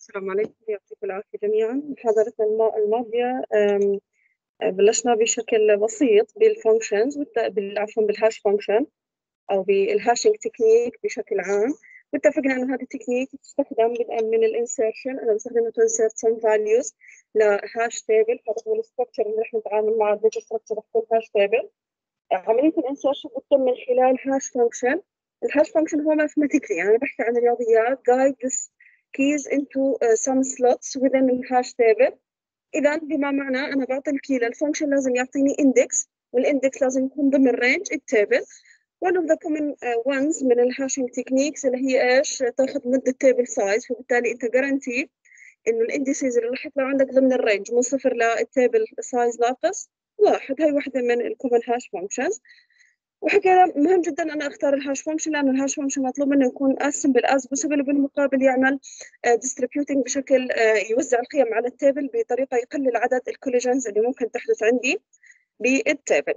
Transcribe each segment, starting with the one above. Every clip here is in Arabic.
السلام عليكم، يعطيكم العافية جميعا. محاضرتنا الماضية بلشنا بشكل بسيط بالفانكشنز عفوا بالهاش فانكشن أو بالهاشنج تكنيك بشكل عام، واتفقنا أن هذه التكنيك تستخدم بدءا من الانسيرشن. أنا بستخدمها to insert some values لهاش تيبل. هذا هو الستركتشر اللي رح نتعامل معه. الداتا ستركتشر رح تكون هاش تيبل. عملية الانسيرشن بتتم من خلال هاش فانكشن. الهاش فانكشن هو ماثيماتيكلي، يعني بحكي عن الرياضيات، guide this keys into some slots within الهاش تيبل. إذا بما معنى أنا بعطي الكي للفانكشن لازم يعطيني index، والindex لازم يكون ضمن range التيبل. one of the common ones من الهاشنج تكنيكس اللي هي إيش؟ تاخذ مدة تيبل سايز، فبالتالي أنت guarantee إنه الانديسيز اللي رح يطلع عندك ضمن الرينج من 0 للتيبل سايز ناقص 1. هاي واحدة من الكومن هاش فانكشنز. وحكينا مهم جدا أنا أختار الهاش فانكشن، لأن الهاش فانكشن مطلوب منه يكون as simple as possible، وبالمقابل يعمل distributing بشكل يوزع القيم على التيبل بطريقة يقلل عدد الكوليجنز اللي ممكن تحدث عندي بالتيبل.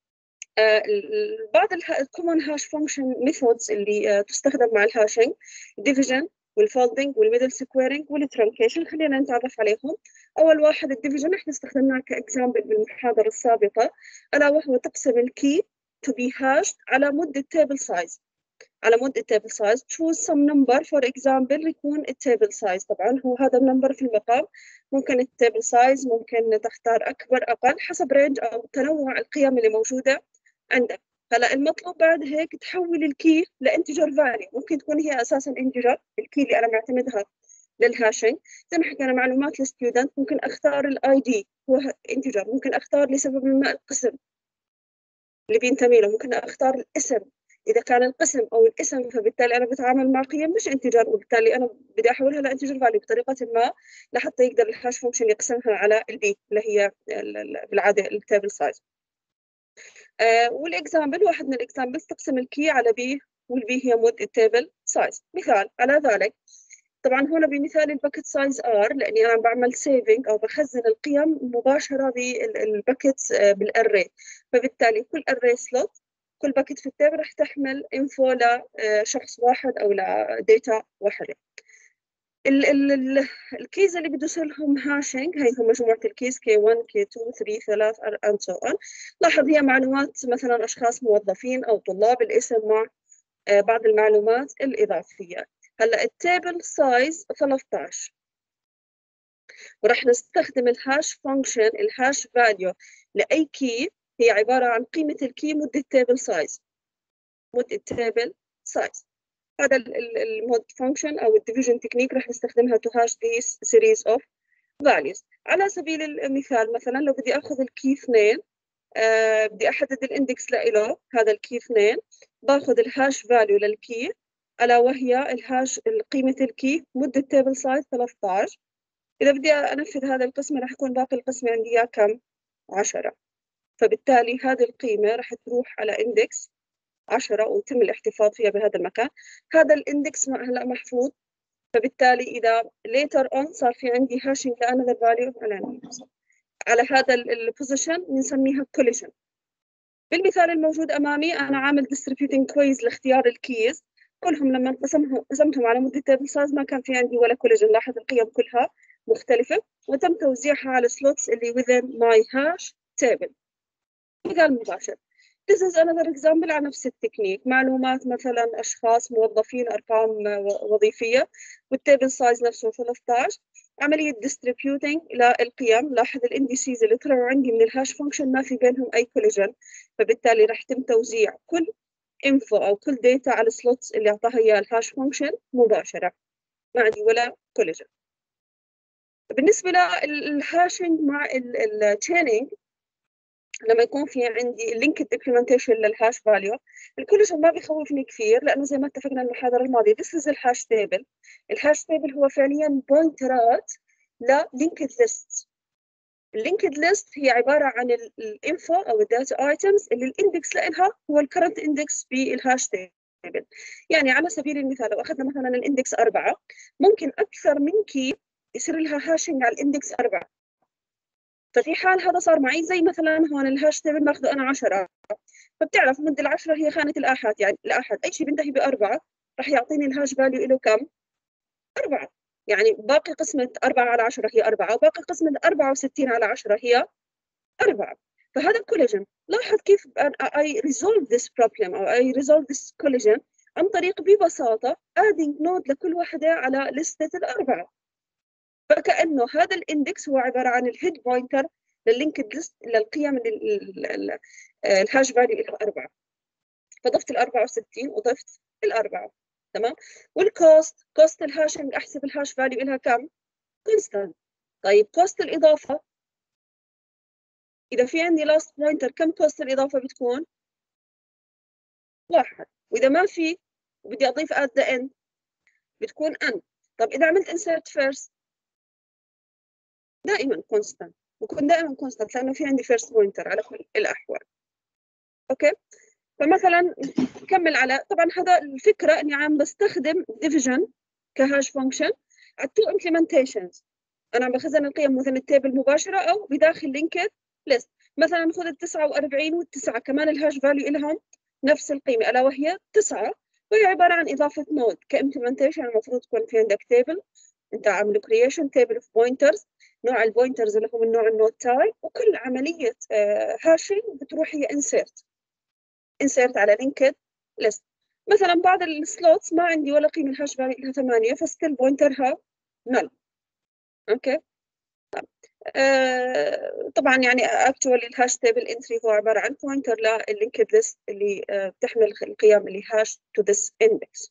بعض الكومن هاش فانكشن ميثودز اللي تستخدم مع الهاشنج: division والفولدنج والميدل سكويرنج والترانكيشن. خلينا نتعرف عليهم. أول واحد الديفيجن، احنا استخدمناه كإكزامبل بالمحاضرة السابقة، ألا وهو تقسم الكي to be hashed على مود التيبل سايز. على مود التيبل سايز choose some number for example يكون التيبل سايز. طبعا هو هذا النمبر في المقام، ممكن التيبل سايز ممكن تختار أكبر أقل حسب رينج أو تنوع القيم اللي موجودة عندك. هلا المطلوب بعد هيك تحول الكي لانتجر فاليو، ممكن تكون هي اساسا انتجر الكي اللي انا معتمدها للهاشنج. زي ما حكينا معلومات الستودنت، ممكن اختار الاي دي هو انتجر، ممكن اختار لسبب ما القسم اللي بينتمي له، ممكن اختار الاسم اذا كان القسم او الاسم، فبالتالي انا بتعامل مع قيم مش انتجر، وبالتالي انا بدي احولها لانتجر فاليو بطريقه ما لحتى يقدر الهاش فانكشن يقسمها على البي اللي هي بالعاده التيبل سايز. والاكزامبل، واحد من الاكزامبل تقسم الكي على بي، والبي هي مود التيبل سايز. مثال على ذلك، طبعا هنا بمثال الباكت سايز ار، لاني انا بعمل سيفنج او بخزن القيم مباشره بالباكت بالاري، فبالتالي كل اري سلوت، كل باكت في التيبل رح تحمل انفو لشخص واحد او لديتا واحده. الكيز اللي بده يصير لهم هاشنج هي هم مجموعة الكيز K1 K2 3 3 and so on. لاحظ هي معلومات مثلا أشخاص موظفين أو طلاب، الاسم مع بعض المعلومات الإضافية. هلا التيبل سايز 13، ورح نستخدم الهاش فانكشن الهاش فاليو لأي كي هي عبارة عن قيمة الكي مدة تيبل سايز، مدة تيبل سايز. هذا المود فانكشن او الديفيجن تكنيك رح نستخدمها to hash these series of values. على سبيل المثال مثلا لو بدي اخذ الكي 2، بدي احدد الاندكس له، هذا الكي 2 باخذ الهاش فاليو للكي الا وهي الهاش قيمه الكي مده تيبل سايز 13. اذا بدي انفذ هذا القسمه رح يكون باقي القسمه عندي اياه كم؟ 10. فبالتالي هذه القيمه رح تروح على اندكس 10 ويتم الاحتفاظ فيها بهذا المكان. هذا الاندكس هلا محفوظ، فبالتالي اذا later on صار في عندي هاشنج لانذر فاليو على هذا البوزيشن بنسميها collision. بالمثال الموجود امامي انا عامل distributing كويس لاختيار الكيز، كلهم لما قسمتهم على مده تيبل سايز ما كان في عندي ولا collision. لاحظ القيم كلها مختلفه، وتم توزيعها على السلوتس اللي within my hash table. مثال مباشر. This is another example على نفس التكنيك، معلومات مثلا أشخاص موظفين، أرقام وظيفية، والتيبل سايز نفسه 13. عملية distributing للقيم، لاحظ الانديسيز اللي طلعوا عندي من الهاش فانكشن ما في بينهم أي كوليجن، فبالتالي راح يتم توزيع كل انفو أو كل داتا على السلوتس اللي أعطاها إياها الهاش فانكشن مباشرة، ما عندي ولا كوليجن. بالنسبة للهاشنج مع التشينينج، لما يكون في عندي لينكد امبلمنتيشن للهاش فاليو، الكوليجن ما بيخوفني كثير، لانه زي ما اتفقنا المحاضره الماضيه this is الهاش تيبل. الهاش تيبل هو فعليا بوينترات للينكد ليست. اللينكد ليست هي عباره عن الانفو او الداتا ايتمز اللي الاندكس لها هو الكرنت اندكس بالهاش تيبل. يعني على سبيل المثال لو اخذنا مثلا الاندكس 4، ممكن اكثر من كي يصير لها هاشنج على الاندكس 4. ففي حال هذا صار معي، زي مثلا هون الهاش تيبل ماخذه انا 10، فبتعرف مد ال10 هي خانه الاحاد، يعني الاحد اي شيء بينتهي ب4 راح يعطيني الهاش فاليو له كم؟ 4. يعني باقي قسمة 4/10 هي 4، وباقي قسمة 64/10 هي 4. فهذا كوليجن. لاحظ كيف I resolve this problem أو I resolve this collision عن طريق ببساطة adding node لكل واحدة على لستة الأربعة. فكأنه هذا الاندكس هو عبارة عن الهيد بوينتر لللينكد ليست للقيم الهاش فاليو لها 4. فضفت ال 64 وضفت الأربعة. تمام. كوست الهاشنج أحسب الهاش فاليو لها كم؟ كونستانت. طيب كوست الإضافة، إذا في عندي لاست بوينتر كم كوست الإضافة بتكون؟ 1. وإذا ما في وبدي أضيف at the end بتكون n. طب إذا عملت insert first دائما constant، بكون دائما constant لأنه في عندي first pointer على كل الأحوال. أوكي. فمثلا نكمل على، طبعا هذا الفكرة إني عم بستخدم division كهاش فانكشن على two implementations. أنا عم بخزن القيم مثلا التيبل مباشرة أو بداخل linked list. مثلا خذ ال 49 وال9 كمان الهاش فاليو لهم نفس القيمة ألا وهي 9، وهي عبارة عن إضافة نود كإمبلمنتيشن. المفروض تكون في عندك تيبل، أنت عامل creation table of pointers، نوع البوينترز اللي هو من نوع النود تايب، وكل عملية هاشينج بتروح هي insert على linked list. مثلا بعض السلوتس ما عندي ولا قيمة الهاش فاليو لها 8 فستيل بوينترها null. اوكي. طبعا يعني اكشوالي الهاش تيبل انتري هو عباره عن بوينتر لللينكد ليست اللي بتحمل القيم اللي هاش تو ذس اندكس.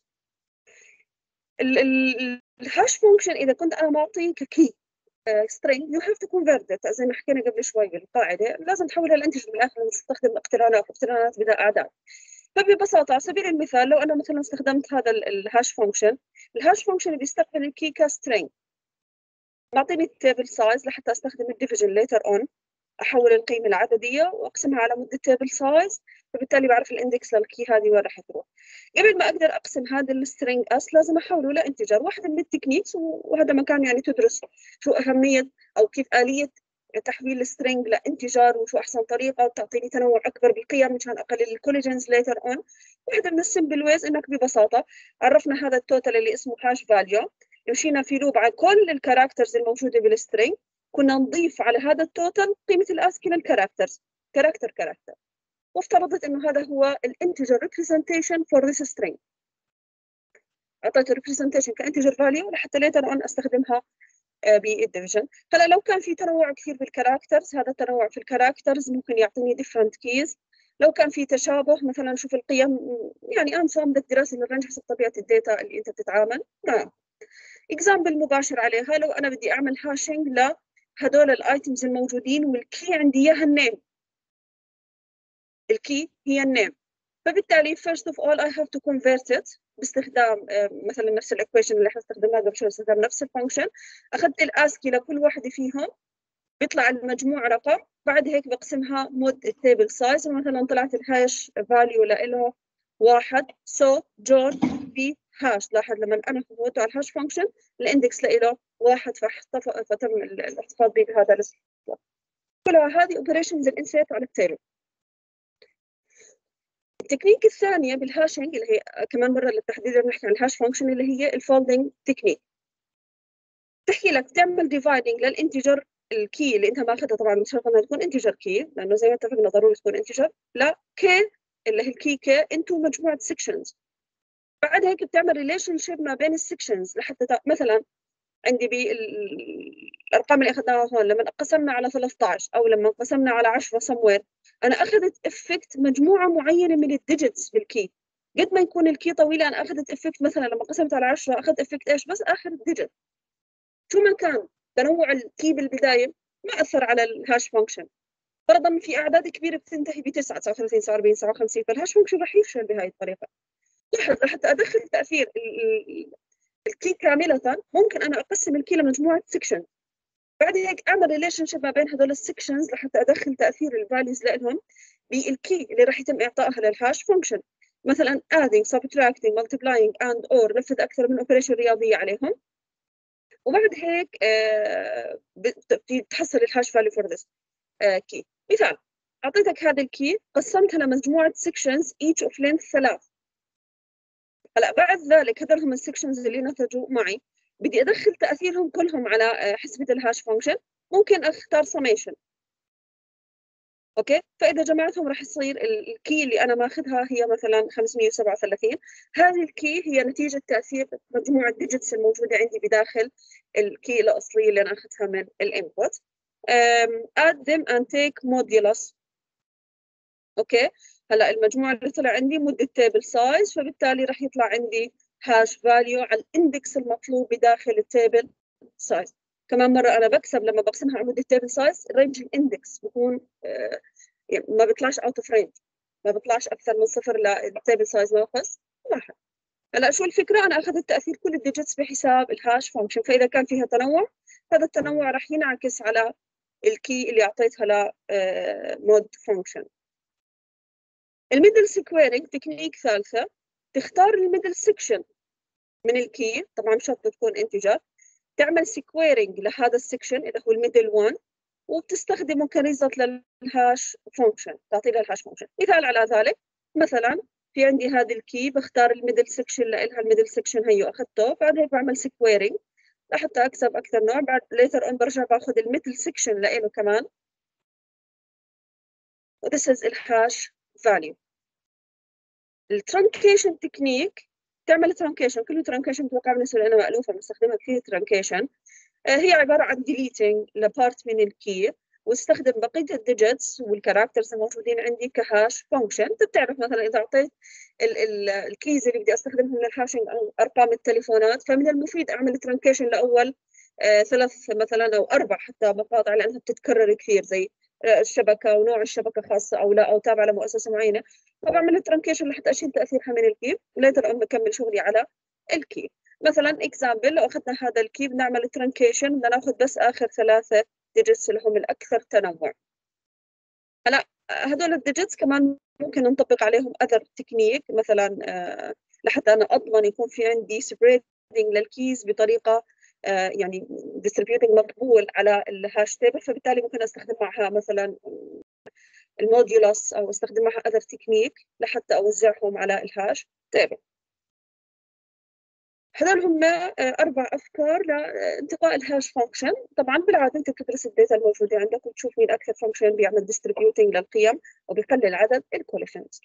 الهاش فانكشن اذا كنت انا معطيه ككي string you have to convert it زي ما حكينا قبل شوي بالقاعده، لازم تحولها لانتجر بالاخر نستخدم اقترانات بدها اعداد. فببساطه على سبيل المثال لو انا مثلا استخدمت هذا الهاش فانكشن، الهاش فانكشن بيستقبل الكي كسترينج، معطيني التيبل سايز لحتى استخدم الديفيجن ليتر اون، احول القيمه العدديه واقسمها على مده تيبل سايز، فبالتالي بعرف الاندكس للكي هذه وين راح تروح. قبل ما اقدر اقسم هذا السترينج اس لازم احوله لانتجر. واحده من التكنيكس وهذا مكان يعني تدرس شو اهميه او كيف اليه تحويل السترينج لانتجر وشو احسن طريقه وتعطيني تنوع اكبر بالقيم مشان اقلل الكوليجنز ليتر اون. واحده من السمبل ويز انك ببساطه عرفنا هذا التوتال اللي اسمه هاش فاليو، مشينا في لوب على كل الكاركترز الموجوده بالسترينج، كنا نضيف على هذا التوتال قيمة الاسكي للكاركترز كاركتر، وافترضت انه هذا هو الانتجر representation for this string. اعطيته representation كانتجر فاليو لحتى later on استخدمها بالديفيجن. هلا لو كان في تنوع كثير بالكاركترز، هذا التنوع في الكاركترز ممكن يعطيني different keys. لو كان في تشابه مثلا شوف القيم، يعني انسى بدك دراسه للرنج حسب طبيعه الداتا اللي انت بتتعامل معها. اكزامبل مباشر عليها، لو انا بدي اعمل هاشنج لهدول الايتمز الموجودين والكي عندي اياها النيم، الكي هي النيم، فبالتالي first of all I have to convert it باستخدام مثلا نفس الايكويشن اللي احنا استخدمناها قبل شوي، استخدام نفس الفانكشن. اخذت الاسكي لكل واحده فيهم بيطلع المجموع رقم، بعد هيك بقسمها مود التيبل سايز، ومثلا طلعت الهاش فاليو له 1 سو جون في هاش. لاحظ لما انا فوتته على الهاش فانكشن الاندكس له 1 فتم الاحتفاظ به بهذا الاسم. كلها هذه اوبريشنز الانسيرت على التيبل. التكنيك الثانيه بالهاشنج اللي هي كمان مره للتحديد بنحكي عن الهاش فانكشن اللي هي الفولدنج تكنيك. تحكي لك تعمل ديفايدنج للانتجر الكي اللي انت ماخذها، طبعا مش شرط انها تكون انتجر كي لانه زي ما اتفقنا ضروري تكون انتجر، لا كي اللي هي الكي كي انتو مجموعه سكشنز. بعد هيك بتعمل ريليشن شيب ما بين السكشنز لحتى مثلا عندي بالارقام اللي اخذناها هون لما قسمنا على 13 او لما قسمنا على 10 somewhere، انا اخذت افكت مجموعه معينه من الديجيتس بالكي. قد ما يكون الكي طويله انا اخذت افكت، مثلا لما قسمت على 10 اخذت افكت ايش؟ بس اخر الديجيت. شو ما كان تنوع الكي بالبدايه ما اثر على الهاش فانكشن. فرضا في اعداد كبيره بتنتهي ب 9 39 47 57، فالهاش فانكشن راح يفشل بهاي الطريقه. لاحظ لحتى ادخل تاثير الكي كامله ممكن انا اقسم الكي لمجموعه سكشن، بعد هيك اعمل ريليشن شيب ما بين هذول السكشنز لحتى ادخل تاثير الفاليوز لهم بالكي اللي راح يتم اعطائها للهاش فانكشن. مثلا adding subtracting multiplying and or نفذ اكثر من اوبريشن رياضيه عليهم، وبعد هيك بتحصل الهاش فاليو فور ذس كي. مثال، اعطيتك هذا الكي قسمتها لمجموعه سكشنز each of length 3. هلا بعد ذلك هذول هم السكشنز اللي نتجوا معي، بدي ادخل تاثيرهم كلهم على حسبه الهاش فانكشن، ممكن اختار سميشن. اوكي، فاذا جمعتهم راح يصير الكي اللي انا ماخذها هي مثلا 537. هذه الكي هي نتيجه تاثير مجموعه الديجيتس الموجوده عندي بداخل الكي الاصليه اللي انا اخذتها من الانبوت. add them and take modulus. اوكي، هلا المجموعه اللي طلع عندي مود التيبل سايز، فبالتالي راح يطلع عندي هاش فاليو على الاندكس المطلوب بداخل التيبل سايز. كمان مره انا بكسب لما بقسمها على مود التيبل سايز، رينج الاندكس بكون يعني ما بيطلعش اوت اوف رينج، ما بيطلعش اكثر من صفر للتيبل سايز ناقص واحد. هلا شو الفكره؟ انا اخذت تاثير كل الديجيتس بحساب الهاش فانكشن، فاذا كان فيها تنوع هذا التنوع راح ينعكس على الكي اللي اعطيتها ل مود فانكشن. الميدل سكويرنج تكنيك ثالثه، تختار الميدل سكشن من الكي، طبعا شرط تكون انتجر، تعمل سكويرنج لهذا السكشن اللي هو الميدل 1، وبتستخدمه كريزلت للهاش فانكشن، تعطي لها الهاش فانكشن. مثال على ذلك، مثلا في عندي هذه الكي، بختار الميدل سكشن لها، الميدل سكشن هيو اخذته، بعد هيك بعمل سكويرنج لحتى اكسب اكثر نوع. بعد ليتر اون برجع باخذ الميدل سكشن له كمان، وذس از الهاش فاليو. الترانكيشن تكنيك، تعمل ترانكيشن، كل ترانكيشن بتوقع بالنسبه لنا مألوفه بنستخدمها كثير ترانكيشن. هي عباره عن ديليتنج لبارت من الكي، واستخدم بقيه الديجيتس والكاركترز الموجودين عندي كهاش فانكشن. انت بتعرف مثلا اذا اعطيت الكيز اللي بدي استخدمهم للهاشنج ارقام التليفونات، فمن المفيد اعمل ترانكيشن لاول ثلاث مثلا او اربع حتى مقاطع، لانها بتتكرر كثير، زي الشبكه ونوع الشبكه خاصه او لا، او تابعه لمؤسسه معينه، فبعمل ترانكيشن لحتى اشيل تاثيرها من الكي، وليتر اون بكمل شغلي على الكي. مثلا اكزامبل، لو اخذنا هذا الكي بنعمل ترانكيشن، بدنا ناخذ بس اخر ثلاثه ديجيتس اللي هم الاكثر تنوع. هلا هدول الديجيتس كمان ممكن نطبق عليهم اذر تكنيك، مثلا لحتى انا اضمن يكون في عندي سبريدنج للكيز بطريقه يعني ديستريبيوتنج مقبول على الهاش تيبل، فبالتالي ممكن استخدم معها مثلا الموديولس، او استخدم معها اذر تكنيك لحتى اوزعهم على الهاش تيبل. هذول هم اربع افكار لانتقاء الهاش فانكشن. طبعا بالعاده انت بتدرس الداتا الموجوده عندك وتشوف مين اكثر فانكشن بيعمل ديستريبيوتنج للقيم وبيقلل عدد الكوليشنز.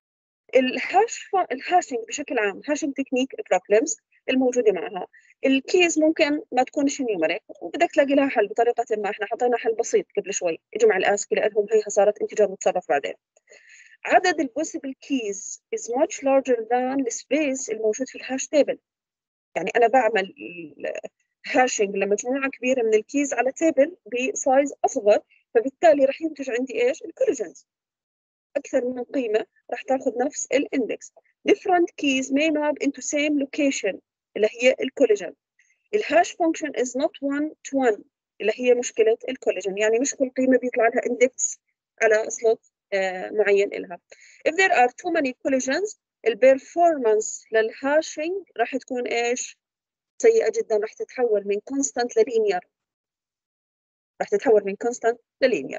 الهاشنج بشكل عام، هاشنج تكنيك بروبلمز الموجوده معها، الكيز ممكن ما تكونش نيومريك وبدك تلاقي لها حل بطريقه ما. احنا حطينا حل بسيط قبل شوي، اجمع الاسكي لانهم هي صارت انتجار متصرف بعدين. عدد البوسيبل كيز is much larger than السبيس الموجود في الهاش تيبل. يعني انا بعمل هاشنج لمجموعه كبيره من الكيز على تيبل بسايز اصغر، فبالتالي راح ينتج عندي ايش؟ الكوليجنز اكثر من قيمه راح تاخذ نفس الاندكس. different keys may map into same location اللي هي الكوليجن. الهاش function is not one to one اللي هي مشكله الكوليجن، يعني مش كل قيمه بيطلع لها اندكس على سلوت معين إلها. if there are too many collisions البرفورمانس للهاشنج راح تكون ايش؟ سيئه جدا، راح تتحول من كونستانت للينير، راح تتحول من كونستانت للينير.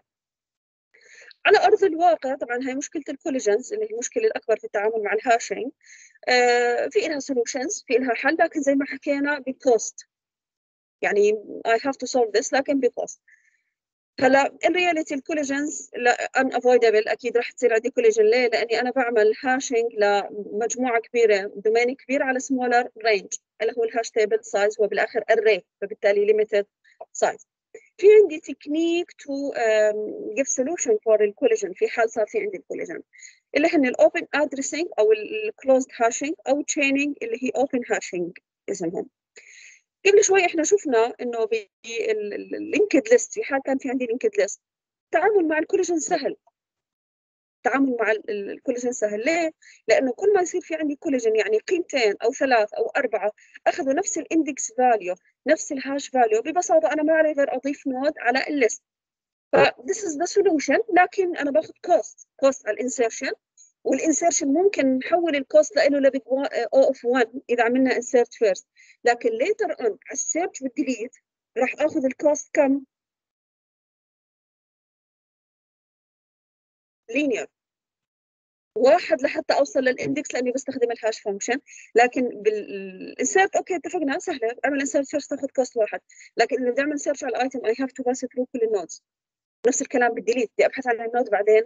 على ارض الواقع طبعا هي مشكله الكوليجنز اللي هي المشكله الاكبر في التعامل مع الهاشنج. في لها سولوشنز، في لها حل، لكن زي ما حكينا بكوست، يعني I have to solve this لكن بكوست. هلا ان رياليتي الكوليجنز unavoidable، اكيد راح تصير عندي كوليجن. ليه؟ لاني انا بعمل هاشنج لمجموعه كبيره، دومين كبير على سمولر رينج اللي هو الهاش تيبل سايز، هو بالاخر array، فبالتالي ليميتد سايز. في عندي تكنيك تو give solution for الكوليجن في حال صار في عندي الكوليجن، اللي هن الاوبن ادريسنج او الكلوزد هاشنج او تشيننج اللي هي اوبن هاشنج اسمهم. قبل شوي احنا شفنا انه باللينكد ليست، في حال كان في عندي لينكد ليست، التعامل مع الكوليجن سهل. التعامل مع الكوليجن سهل. ليه؟ لانه كل ما يصير في عندي كوليجن، يعني قيمتين او ثلاث او اربعه اخذوا نفس الاندكس فاليو، نفس الهاش فاليو، ببساطه انا ما علي غير اضيف نود على الليست. ف this is the solution، لكن انا باخذ كوست على الانسيرشن، والانسيرشن ممكن نحول الكوست له لبيج او اوف 1 اذا عملنا انسيرت فيرست، لكن later on على السيرش والديليت راح اخذ الكوست كم؟ لينير. واحد لحتى اوصل للاندكس لاني بستخدم الهاش فانكشن. لكن بالانسيرت اوكي اتفقنا سهله، اعمل انسيرت سيرش تاخذ كوست واحد. لكن اذا بدي اعمل سيرش على الايتم اي هاف تو باس ثرو كل النودز. نفس الكلام بالديليت، بدي ابحث عن النود بعدين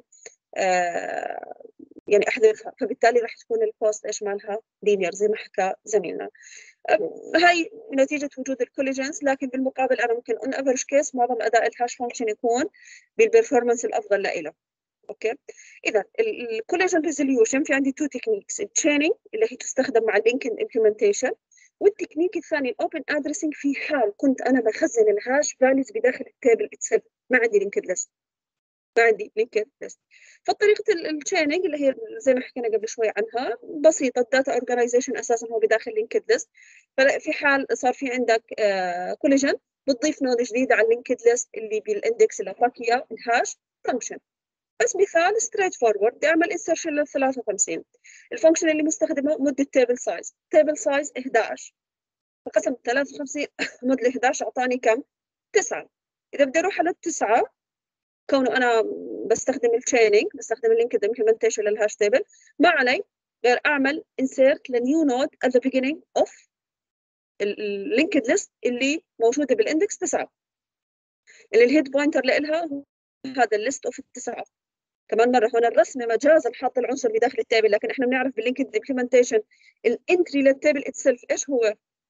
يعني احذفها، فبالتالي راح تكون الكوست ايش مالها لينير زي ما حكى زميلنا. هاي نتيجة وجود الكوليجنز. لكن بالمقابل أنا ممكن on average case معظم أداء الهاش فانكشن يكون بالبرفورمانس الأفضل لإله. أوكي، إذا الكوليجن ريزوليوشن في عندي تو تكنيكس، التريننج اللي هي تستخدم مع اللينكد امبلمنتيشن، والتكنيك الثاني الاوبن ادرسنج في حال كنت أنا بخزن الهاش فاليوز بداخل التيبل اتسلف، ما عندي لينكد ليست، ما عندي لينكد ليست. فطريقة التريننج اللي هي زي ما حكينا قبل شوي عنها بسيطة، الداتا اورجانيزيشن أساسا هو بداخل لينكد ليست. ففي حال صار في عندك كوليجن بتضيف نود جديدة على اللينكد ليست اللي بالاندكس اللي أعطاك إياه الهاش فانكشن. بس مثال ستريت فورورد، بدي أعمل انسرشن لل 53. الفانكشن اللي مستخدمه مدة تيبل سايز، تيبل سايز 11، فقسم 53 مد ل 11 أعطاني كم؟ 9. إذا بدي أروح على التسعة، كونه انا بستخدم التريننج، بستخدم اللينكد امبلمنتيشن للهاش تيبل، ما علي غير اعمل انسيرت لنيو نود at the beginning of اللينكد ليست اللي موجوده بالاندكس 9، اللي الهيد بوينتر لها هو هذا الليست اوف التسعه. كمان مره هون الرسمه مجازا حاط العنصر بداخل التيبل، لكن احنا بنعرف باللينكد امبلمنتيشن الانتري للتيبل اتسلف ايش هو؟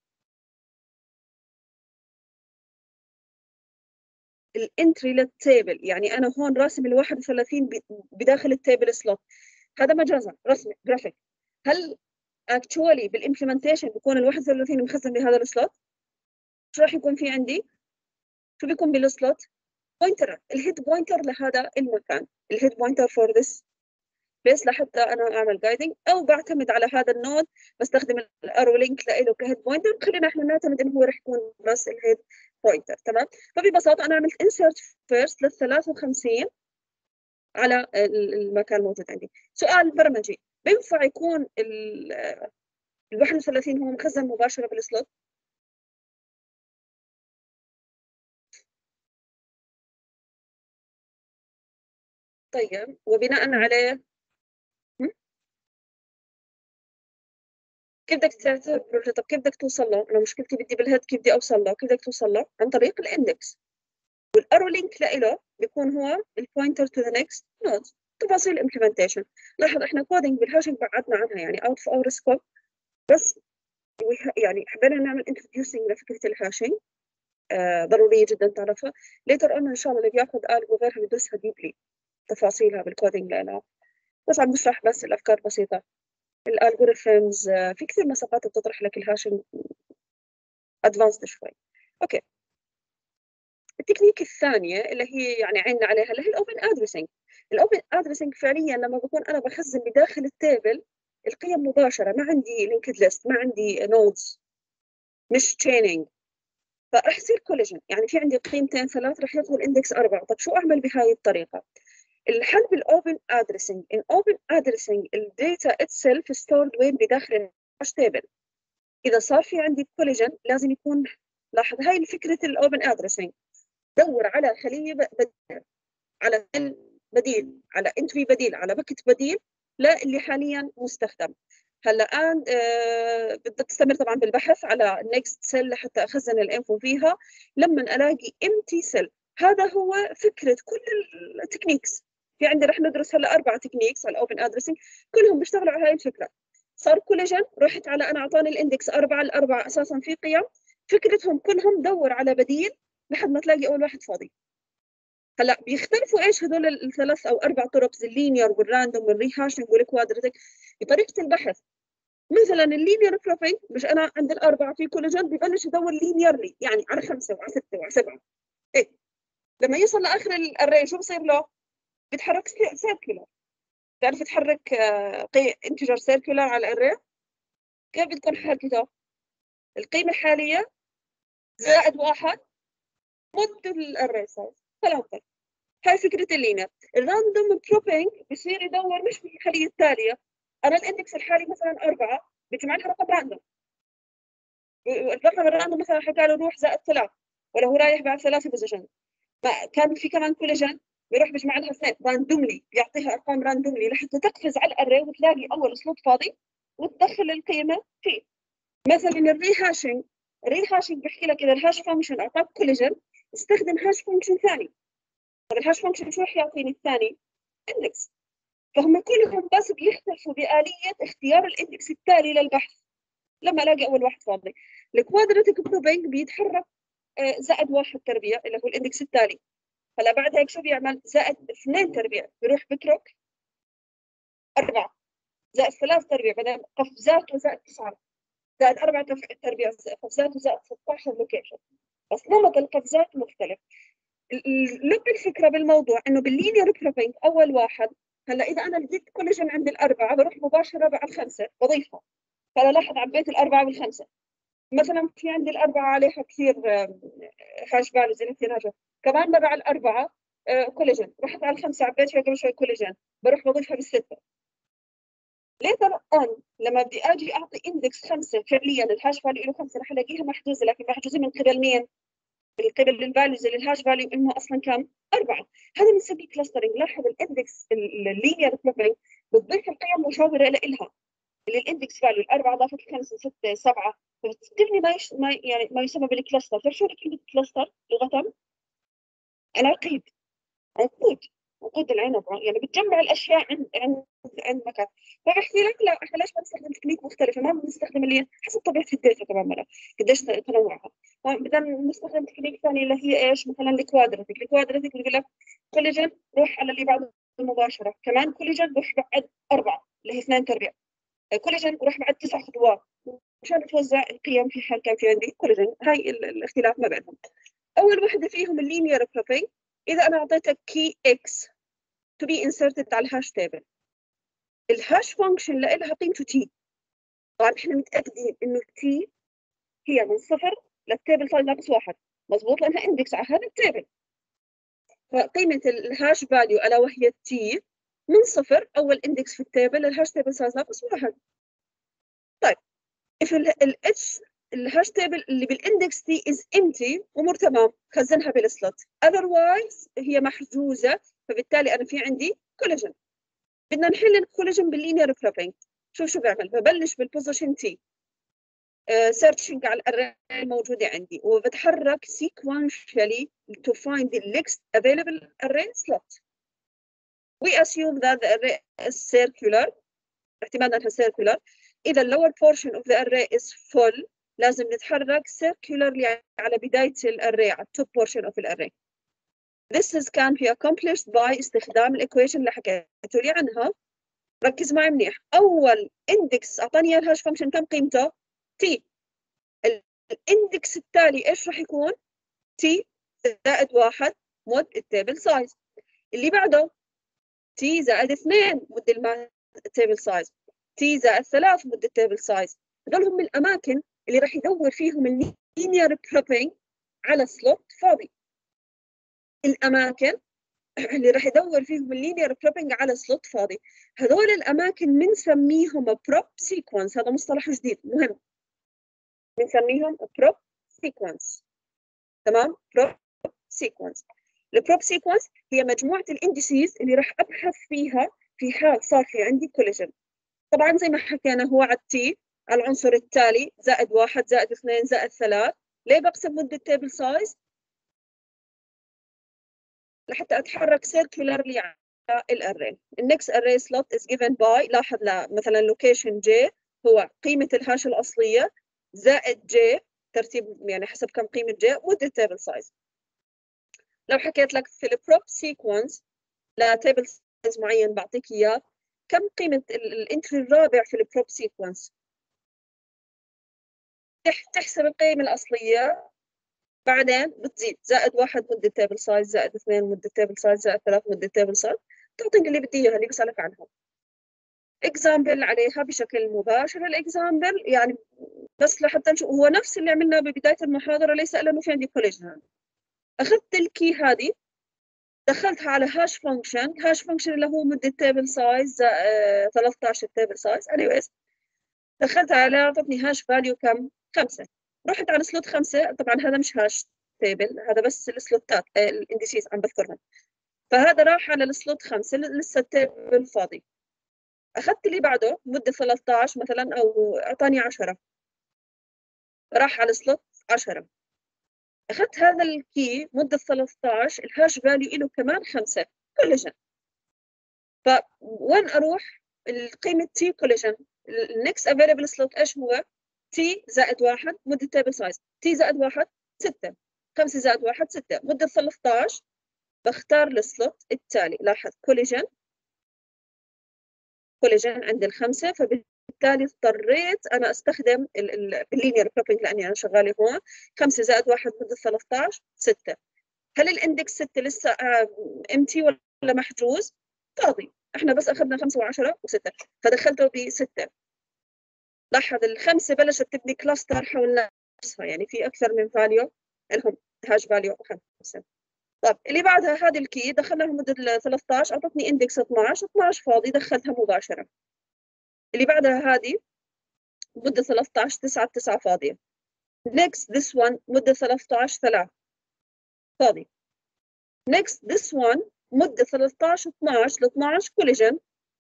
الانتري للتيبل، يعني انا هون راسم ال 31 بداخل التيبل سلوت، هذا مجازا رسمي جرافيك. هل اكشوالي بالامبلمنتيشن بيكون ال 31 مخزن بهذا السلوت؟ شو راح يكون في عندي؟ شو بيكون بالسلوت؟ بوينتر، الهيد بوينتر لهذا المكان، الهيد بوينتر فور ذس بس لحتى انا اعمل جايدنج، او بعتمد على هذا النود بستخدم الارو لينك له كهيد بوينتر. خلينا احنا نعتمد انه هو راح يكون بس الهيد بوينتر. تمام. فببساطه انا عملت انسرت فيرست لل 53 على المكان الموجود عندي. سؤال برمجي، بينفع يكون ال 31 هو مخزن مباشره بالسلوت؟ طيب وبناء عليه كيف بدك تعتبر؟ طب كيف بدك توصل له؟ انا مشكلتي بدي بالهيد، كيف بدي اوصل له؟ كيف بدك توصل له؟ عن طريق الاندكس، والارو لينك له بيكون هو البوينتر تو ذا نيكست نود. تفاصيل الامبلمنتيشن، لاحظ احنا كودينج بالهاشنج بعدنا عنها يعني اوت اوف اور سكوب، بس يعني حبينا نعمل انتروديوسينج لفكره الهاشنج. ضروريه جدا تعرفها. ليتر اون ان شاء الله اللي بياخذ الج وغيرها بيدرسها ديبلي تفاصيلها بالكودينج لها، بس عم بشرح بس الافكار بسيطه. الالجوريثمز في كثير مساقات بتطرح لك الهاشنج ادفانسد شوي. اوكي، التكنيك الثانيه اللي هي يعني عيننا عليها اللي هي الاوبن ادريسنج. الاوبن ادريسنج فعليا لما بكون انا بخزن بداخل التيبل القيم مباشره، ما عندي لينكد ليست، ما عندي نودز، مش تشيننج، فراح يصير كوليجن. يعني في عندي قيمتين ثلاث راح ياخذوا الاندكس 4. طب شو اعمل بهاي الطريقه؟ الحل بالاوبن ادريسنج. ان اوبن ادريسنج الداتا اتسلف ستورد وين؟ بداخل الهاش تيبل. اذا صار في عندي كوليجن لازم يكون، لاحظ هاي فكره الاوبن ادريسنج، دور على خليه بديل، على بديل، على انتري بديل، على باكت بديل لا اللي حاليا مستخدم. هلا الان بدك تستمر طبعا بالبحث على نيكست سيل لحتى اخزن الانفو فيها. لما الاقي امتي سيل، هذا هو فكره كل التكنيكس. في عندي رح ندرس هلا 4 تكنيكس على الاوبن ادريسنج، كلهم بيشتغلوا على هاي الفكره. صار كوليجن، رحت على انا اعطاني الاندكس 4، الاربعه اساسا في قيم، فكرتهم كلهم دور على بديل لحد ما تلاقي اول واحد فاضي. هلا بيختلفوا ايش هدول الثلاث او 4 طرق، اللينير والراندوم والريهاشنج والكوادراتيك بطريقه البحث. مثلا اللينير بروفينج، مش انا عند الاربعه في كولوجين ببلش يدور لينيرلي يعني على 5 وعلى 6 وعلى 7. إيه؟ لما يوصل لاخر الاري شو بصير له؟ بيتحرك سيركولار. بتعرف تحرك انتجر سيركولار على الاري؟ كيف بتكون حركته؟ القيمه الحاليه زائد 1 مد الاري سايز 3. هاي فكرة اللينير. الراندوم بروبينج بصير يدور مش في الخلية التالية، أنا الإندكس الحالي مثلا 4 بيجمع لها رقم راندوم، الرقم الراندوم مثلا حكى له روح زائد 3، ولا هو رايح بعد 3 بوزيشن. كان في كمان كوليجن بيروح بيجمع لها اثنين راندوملي، بيعطيها ارقام راندوملي لحتى تقفز على الاري وتلاقي اول سلوت فاضي وتدخل القيمه فيه. مثلا الري هاشنج بحكي لك اذا الهاش فانكشن اعطاك كوليجن استخدم هاش فانكشن ثاني. طب الهاش فانكشن شو رح يعطيني الثاني؟ اندكس. فهم كلهم بس بيختلفوا بآلية اختيار الاندكس التالي للبحث لما الاقي اول واحد فاضي. الكوادراتيك بروبينج بيتحرك زائد 1 تربيع اللي هو الاندكس التالي. هلا بعد هيك شو بيعمل؟ زائد 2 تربيع بيروح بترك 4، زائد 3 تربيع بعدين قفزاته زائد 9، زائد 4 تربيع قفزاته زائد 16 لوكيشن. بس نمط القفزات مختلف. لب الفكره بالموضوع انه باللينير بروبينج اول واحد، هلا اذا انا لقيت كوليجن عند الاربعه بروح مباشره على الخمسه بضيفها. فانا لاحظ عبيت الاربعه بالخمسه. مثلا في عندي الاربعه عليها كثير هاش فاليوز اللي كثير هاش، كمان مره على الاربعه كوليجن، رحت على الخمسه عبيت فيها قبل شوي كوليجن بروح بضيفها بالسته. ليتر اون لما بدي اجي اعطي اندكس 5 فعليا الهاش فاليو له 5 رح الاقيها محجوزه، لكن محجوزه من قبل مين؟ من قبل الفاليوز اللي الهاش فاليو انه اصلا كم؟ 4. هذا بنسميه كلاسترنج. لاحظ الاندكس اللينير كلوبرنج بتضيف القيم مشاوره لها اللي الاندكس فاليو الاربعه ضافت الخمسه 6 7، فبتبني ما يسمى بالكلاستر. فشو كلمه كلاستر لغه؟ العقيد، عنقود العنب، يعني بتجمع الاشياء عند مكان. فبحكي لك لا احنا ليش بنستخدم تكنيك مختلفه؟ ما بنستخدم اللي حسب طبيعه الداتا كمان مره قديش تنوعها. بدنا نستخدم تكنيك ثاني اللي هي ايش؟ مثلا الكوادراتيك بيقول لك كوليجن روح على اللي بعده مباشره، كمان كوليجن روح بعد 4 اللي هي 2 تربيع، كوليجن روح بعد 9 خطوات مشان توزع القيم في حال كان في عندي كوليجن. هاي الاختلاف ما بينهم. اول وحده فيهم اللينير بروبينج. اذا انا اعطيتك كي اكس to be inserted على الهاش تيبل، الهاش فانكشن لها قيمته تي. طبعا احنا متاكدين انه تي هي من 0 للتيبل سايز ناقص 1، مضبوط، لانها اندكس على هذا التيبل. فقيمه الهاش فاليو الا وهي تي من 0 اول اندكس في التيبل الهاش تيبل سايز ناقص 1. طيب if الاتش الهاش تيبل اللي بالاندكس تي از امتي امور تمام خزنها بالسلوت، otherwise هي محجوزه، فبالتالي انا في عندي كوليجن. بدنا نحل الكوليجن باللينير بروبينج. شو بعمل؟ ببلش بالبوزيشن تي سيرشنج على الاري الموجوده عندي وبتحرك sequentially to find the next available array slot. We assume that the array is circular، اعتمادا على circular. إذا lower portion of the array is full لازم نتحرك circularly على بداية الاري على top portion of الاري. This can be accomplished by استخدام الايكويشن اللي حكيتوا لي عنها. ركز معي منيح. اول اندكس اعطاني الهاش فانكشن كم قيمته؟ تي. الاندكس التالي ايش راح يكون؟ تي زائد 1 مود التيبل سايز. اللي بعده تي زائد 2 مود التيبل سايز. تي زائد 3 مود التيبل سايز. هذول هم الاماكن اللي راح يدور فيهم اللينير بروبينج على سلوت فاضي. الاماكن اللي راح يدور فيهم اللينير بروبينج على سلوت فاضي، هذول الاماكن بنسميهم بروب سيكونس. هذا مصطلح جديد مهم، بنسميهم بروب سيكونس. تمام؟ بروب سيكونس. البروب سيكونس هي مجموعه الاندسيز اللي راح ابحث فيها في حال صار في عندي كوليجن. طبعا زي ما حكينا هو على التي على العنصر التالي زائد 1 زائد 2 زائد 3. ليه بقسم مده التيبل سايز؟ لحتى اتحرك سيركولارلي على الاري. النكست اري سلوت از جيفن باي، لاحظ مثلا لوكيشن جي هو قيمه الهاش الاصليه زائد جي ترتيب يعني حسب كم قيمه جي مده التيبل سايز. لو حكيت لك في البروب سيكونس لتيبل سايز معين بعطيك اياه، كم قيمه الانتري الرابع في البروب سيكونس؟ تحسب القيمه الاصليه بعدين بتزيد زائد 1 مدة تيبل سايز زائد 2 مدة تيبل سايز زائد 3 مدة تيبل سايز، تعطيني اللي بدي اياها اللي بسألك عنها. اكزامبل عليها بشكل مباشر. الاكزامبل يعني بس لحتى نشوف هو نفس اللي عملناه ببداية المحاضرة، ليس لأنه في عندي كوليجن. أخذت الكي هذه دخلتها على هاش فانكشن اللي هو مدة تيبل سايز 13 تيبل سايز anyways. دخلتها على اعطتني هاش فاليو كم؟ 5. رحت على سلوت 5. طبعا هذا مش هاش تيبل، هذا بس السلوتات الاندسيس عم بذكرهم. فهذا راح على السلوت 5 لسه التيبل فاضي. اخذت اللي بعده مده 13 مثلا او اعطاني 10 راح على السلوت 10. اخذت هذا الكي مده 13 الهاش فاليو له كمان 5 كوليجن. فوين اروح القيمه تي كوليجن؟ النكست افيلبل سلوت ايش هو؟ تي زائد 1 مده تيبل سايز، تي زائد 1 6، 5 زائد 1 6 مده 13. بختار السلوت التالي. لاحظ كوليجن عند الخمسة، فبالتالي اضطريت أنا أستخدم اللينير جروبينج لأني أنا شغالة هون. 5 زائد 1 مدة 13 6. هل الاندكس 6 لسه امتي ولا محجوز؟ فاضي. احنا بس أخذنا 5 و10 و6 فدخلته ب 6. لاحظ الخمسة بلشت تبني كلاستر حول نفسها، يعني في أكثر من فاليو لهم هاش فاليو 5. طب اللي بعدها هذه الكي دخلناها مدة 13 أعطتني اندكس 12 فاضي دخلتها مباشرة. اللي بعدها هذه مدة 13 9 فاضية. next this one مدة 13 3 فاضي. next this one مدة 13 12 ل 12 كوليجن.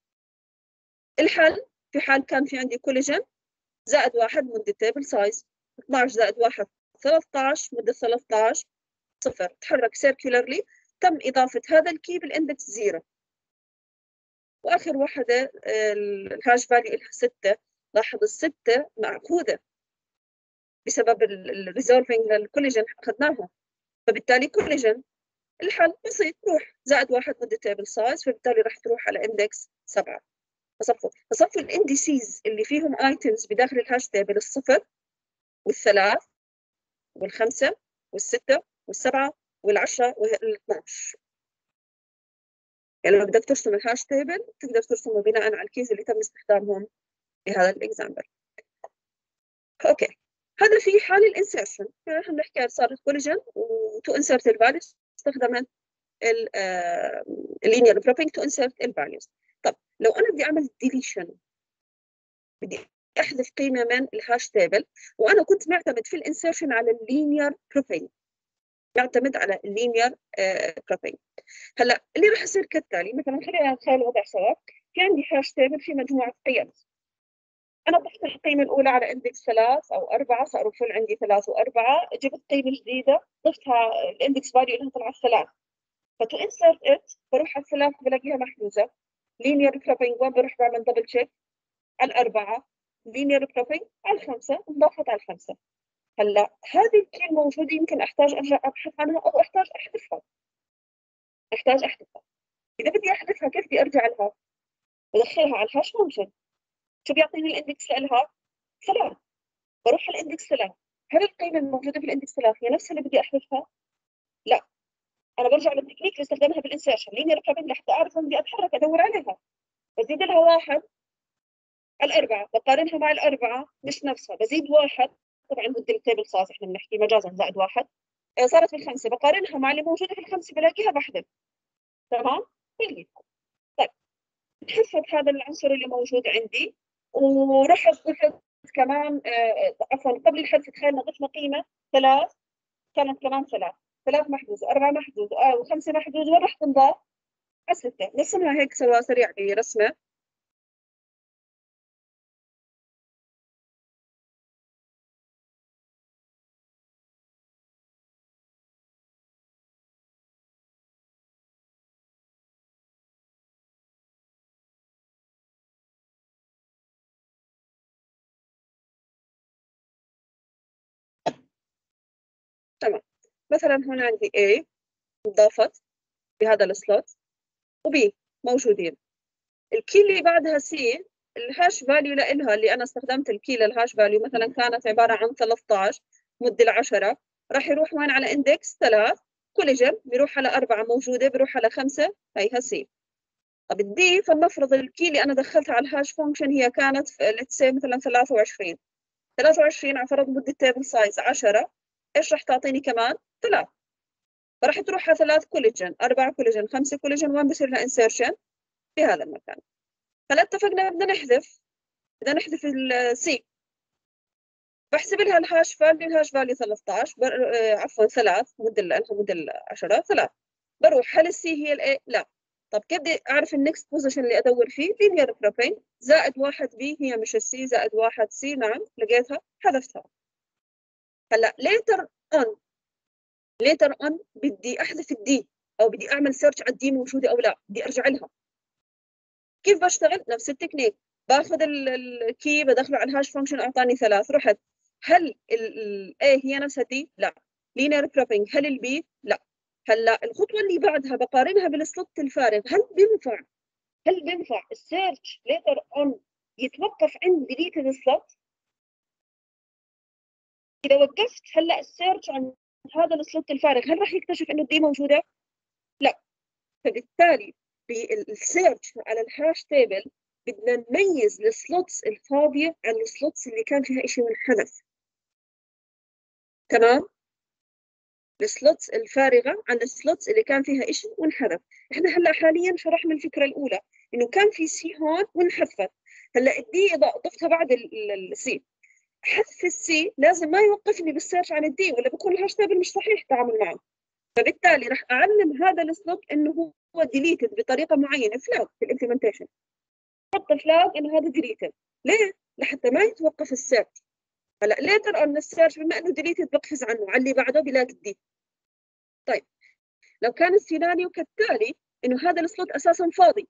الحل في حال كان في عندي كوليجن زائد 1 مدة تيبل سايز. 12 زائد 1 13 مدة 13 0. تحرك سيركولارلي. تم إضافة هذا الكي بالاندكس 0. وآخر واحدة الهاش فاليو لها 6. لاحظ الستة معقودة بسبب الريزولفينج للكوليجن أخذناها، فبالتالي كوليجن. الحل بسيط، روح زائد 1 مدة تيبل سايز، فبالتالي راح تروح على اندكس 7. فصفوا الانديسيز اللي فيهم ايتمز بداخل الهاش تيبل الصفر والثلاث والخمسة والستة والسبعة والعشرة وال12. يعني لو بدك ترسم الهاش تيبل تقدر ترسمه بناء على الكيز اللي تم استخدامهم بهذا الاكزامبل. اوكي، هذا في حال الانسيرشن. احنا بنحكي صارت كوليجن وتو انسرت الفاليوز استخدمت اللينير جروبينج تو انسرت الفاليوز. طب لو انا بدي اعمل ديليشن، بدي احذف قيمه من الهاش تيبل، وانا كنت معتمد في الانسيرشن على اللينير جروبينج، معتمد على اللينير جروبينج. هلا اللي راح يصير كالتالي، مثلا خلينا نتخيل وضع سوا. في عندي هاش تيبل في مجموعه قيم، أنا ضفت القيمة الأولى على إندكس 3 أو 4، صاروا فل عندي 3 و4، جبت قيمة جديدة ضفتها الإندكس فاليو اللي طلعت 3. فتو انسرت إت بروح على الثلاث بلاقيها محجوزة. لينير جروبينج وين بروح بعمل دبل تشيك؟ على الأربعة. لينير جروبينج على الخمسة، انضافت على الخمسة. هلا هذه الكي الموجودة يمكن أحتاج أرجع أبحث عنها أو أحتاج أحذفها. إذا بدي أحذفها كيف بدي أرجع لها؟ بدخلها على الهاش فانكشن. شو بيعطيني الإندكس لها؟ 3. بروح على الاندكس 3. هل القيمه الموجوده في الاندكس 3 هي نفسها اللي بدي احذفها؟ لا، انا برجع للتكنيك اللي استخدمها بالانسيرشن، لينير جروبينج، لحتى اعرف وين بدي اتحرك ادور عليها. بزيد لها 1 على 4 بقارنها مع ال4 مش نفسها، بزيد 1 طبعا ضد التيبل سايز احنا بنحكي مجازا زائد 1 صارت في الخمسه، بقارنها مع اللي موجوده في الخمسه بلاقيها بحذف. تمام؟ بلقيتها. طيب حذفت هذا العنصر اللي موجود عندي ورحت ضفت كمان عفوا قبل الحذف تخيلنا ضفنا قيمه 3، كانت كمان 3 محجوز و4 محجوز و5 محجوز، وين راح تنضاف؟ على 6. نرسمها هيك سوا سريع برسمه. تمام، مثلا هون عندي A انضافت بهذا السلوت وB موجودين. الكي اللي بعدها C الهاش فاليو لها اللي انا استخدمت الكي للهاش فاليو مثلا كانت عباره عن 13 مده 10، راح يروح وين؟ على اندكس 3 كوليجن، بيروح على 4 موجوده، بيروح على 5 هيها C. طب الدي فلنفرض الكي اللي انا دخلتها على الهاش فانكشن هي كانت ليتس سي مثلا 23 على فرض مده تيبل سايز 10، ايش راح تعطيني كمان؟ 3. فراح تروح على 3 كوليجن 4 كوليجن 5 كوليجن، وين بصير لها انسيرشن؟ في هذا المكان. هلا اتفقنا بدنا نحذف السي. بحسب لها الهاش فاليو 13 عفوا 3 مده 10 3. بروح هل السي هي الاي؟ لا. طب كيف بدي اعرف النكست بوزيشن اللي ادور فيه؟ لينير جرافين زائد 1 بي هي مش السي زائد 1 سي. نعم لقيتها حذفتها. هلا ليتر اون بدي احذف الدي او بدي اعمل سيرش على الدي موجوده او لا، بدي ارجع لها. كيف بشتغل؟ نفس التكنيك، باخذ الكي بدخله على الهاش فانكشن اعطاني 3، رحت هل الاي هي نفسها دي؟ لا. لينير جرافينج هل البي؟ لا. هلا الخطوه اللي بعدها بقارنها بالسلوت الفارغ. هل بينفع السيرش ليتر اون يتوقف عند ديليتد سلوت؟ اذا وقفت هلا السيرش عن هذا السلوت الفارغ هل راح يكتشف انه دي موجوده؟ لا. فبالتالي بالسيرش على الهاش تيبل بدنا نميز السلوتس الفاضيه عن السلوتس اللي كان فيها شيء منحذف. تمام؟ السلوتس الفارغه عن السلوتس اللي كان فيها شيء وانحذف. احنا هلا حاليا شرحنا الفكره الاولى انه كان في سي هون وانحذفت. هلا الدي اذا ضفتها بعد السي، حذف السي لازم ما يوقفني بالسيرش عن الدي، ولا بكون الهاش تيبل مش صحيح التعامل معه. فبالتالي راح اعلم هذا السلوت انه هو ديليتد بطريقه معينه، فلاج في الامبلمنتيشن. حط فلاج انه هذا ديليتد. ليه؟ لحتى ما يتوقف السيرش. هلا ليتر اون السيرش بما انه ديليتد بقفز عنه على اللي بعده بلاقي الدي. طيب لو كان السيناريو كالتالي انه هذا السلوت اساسا فاضي،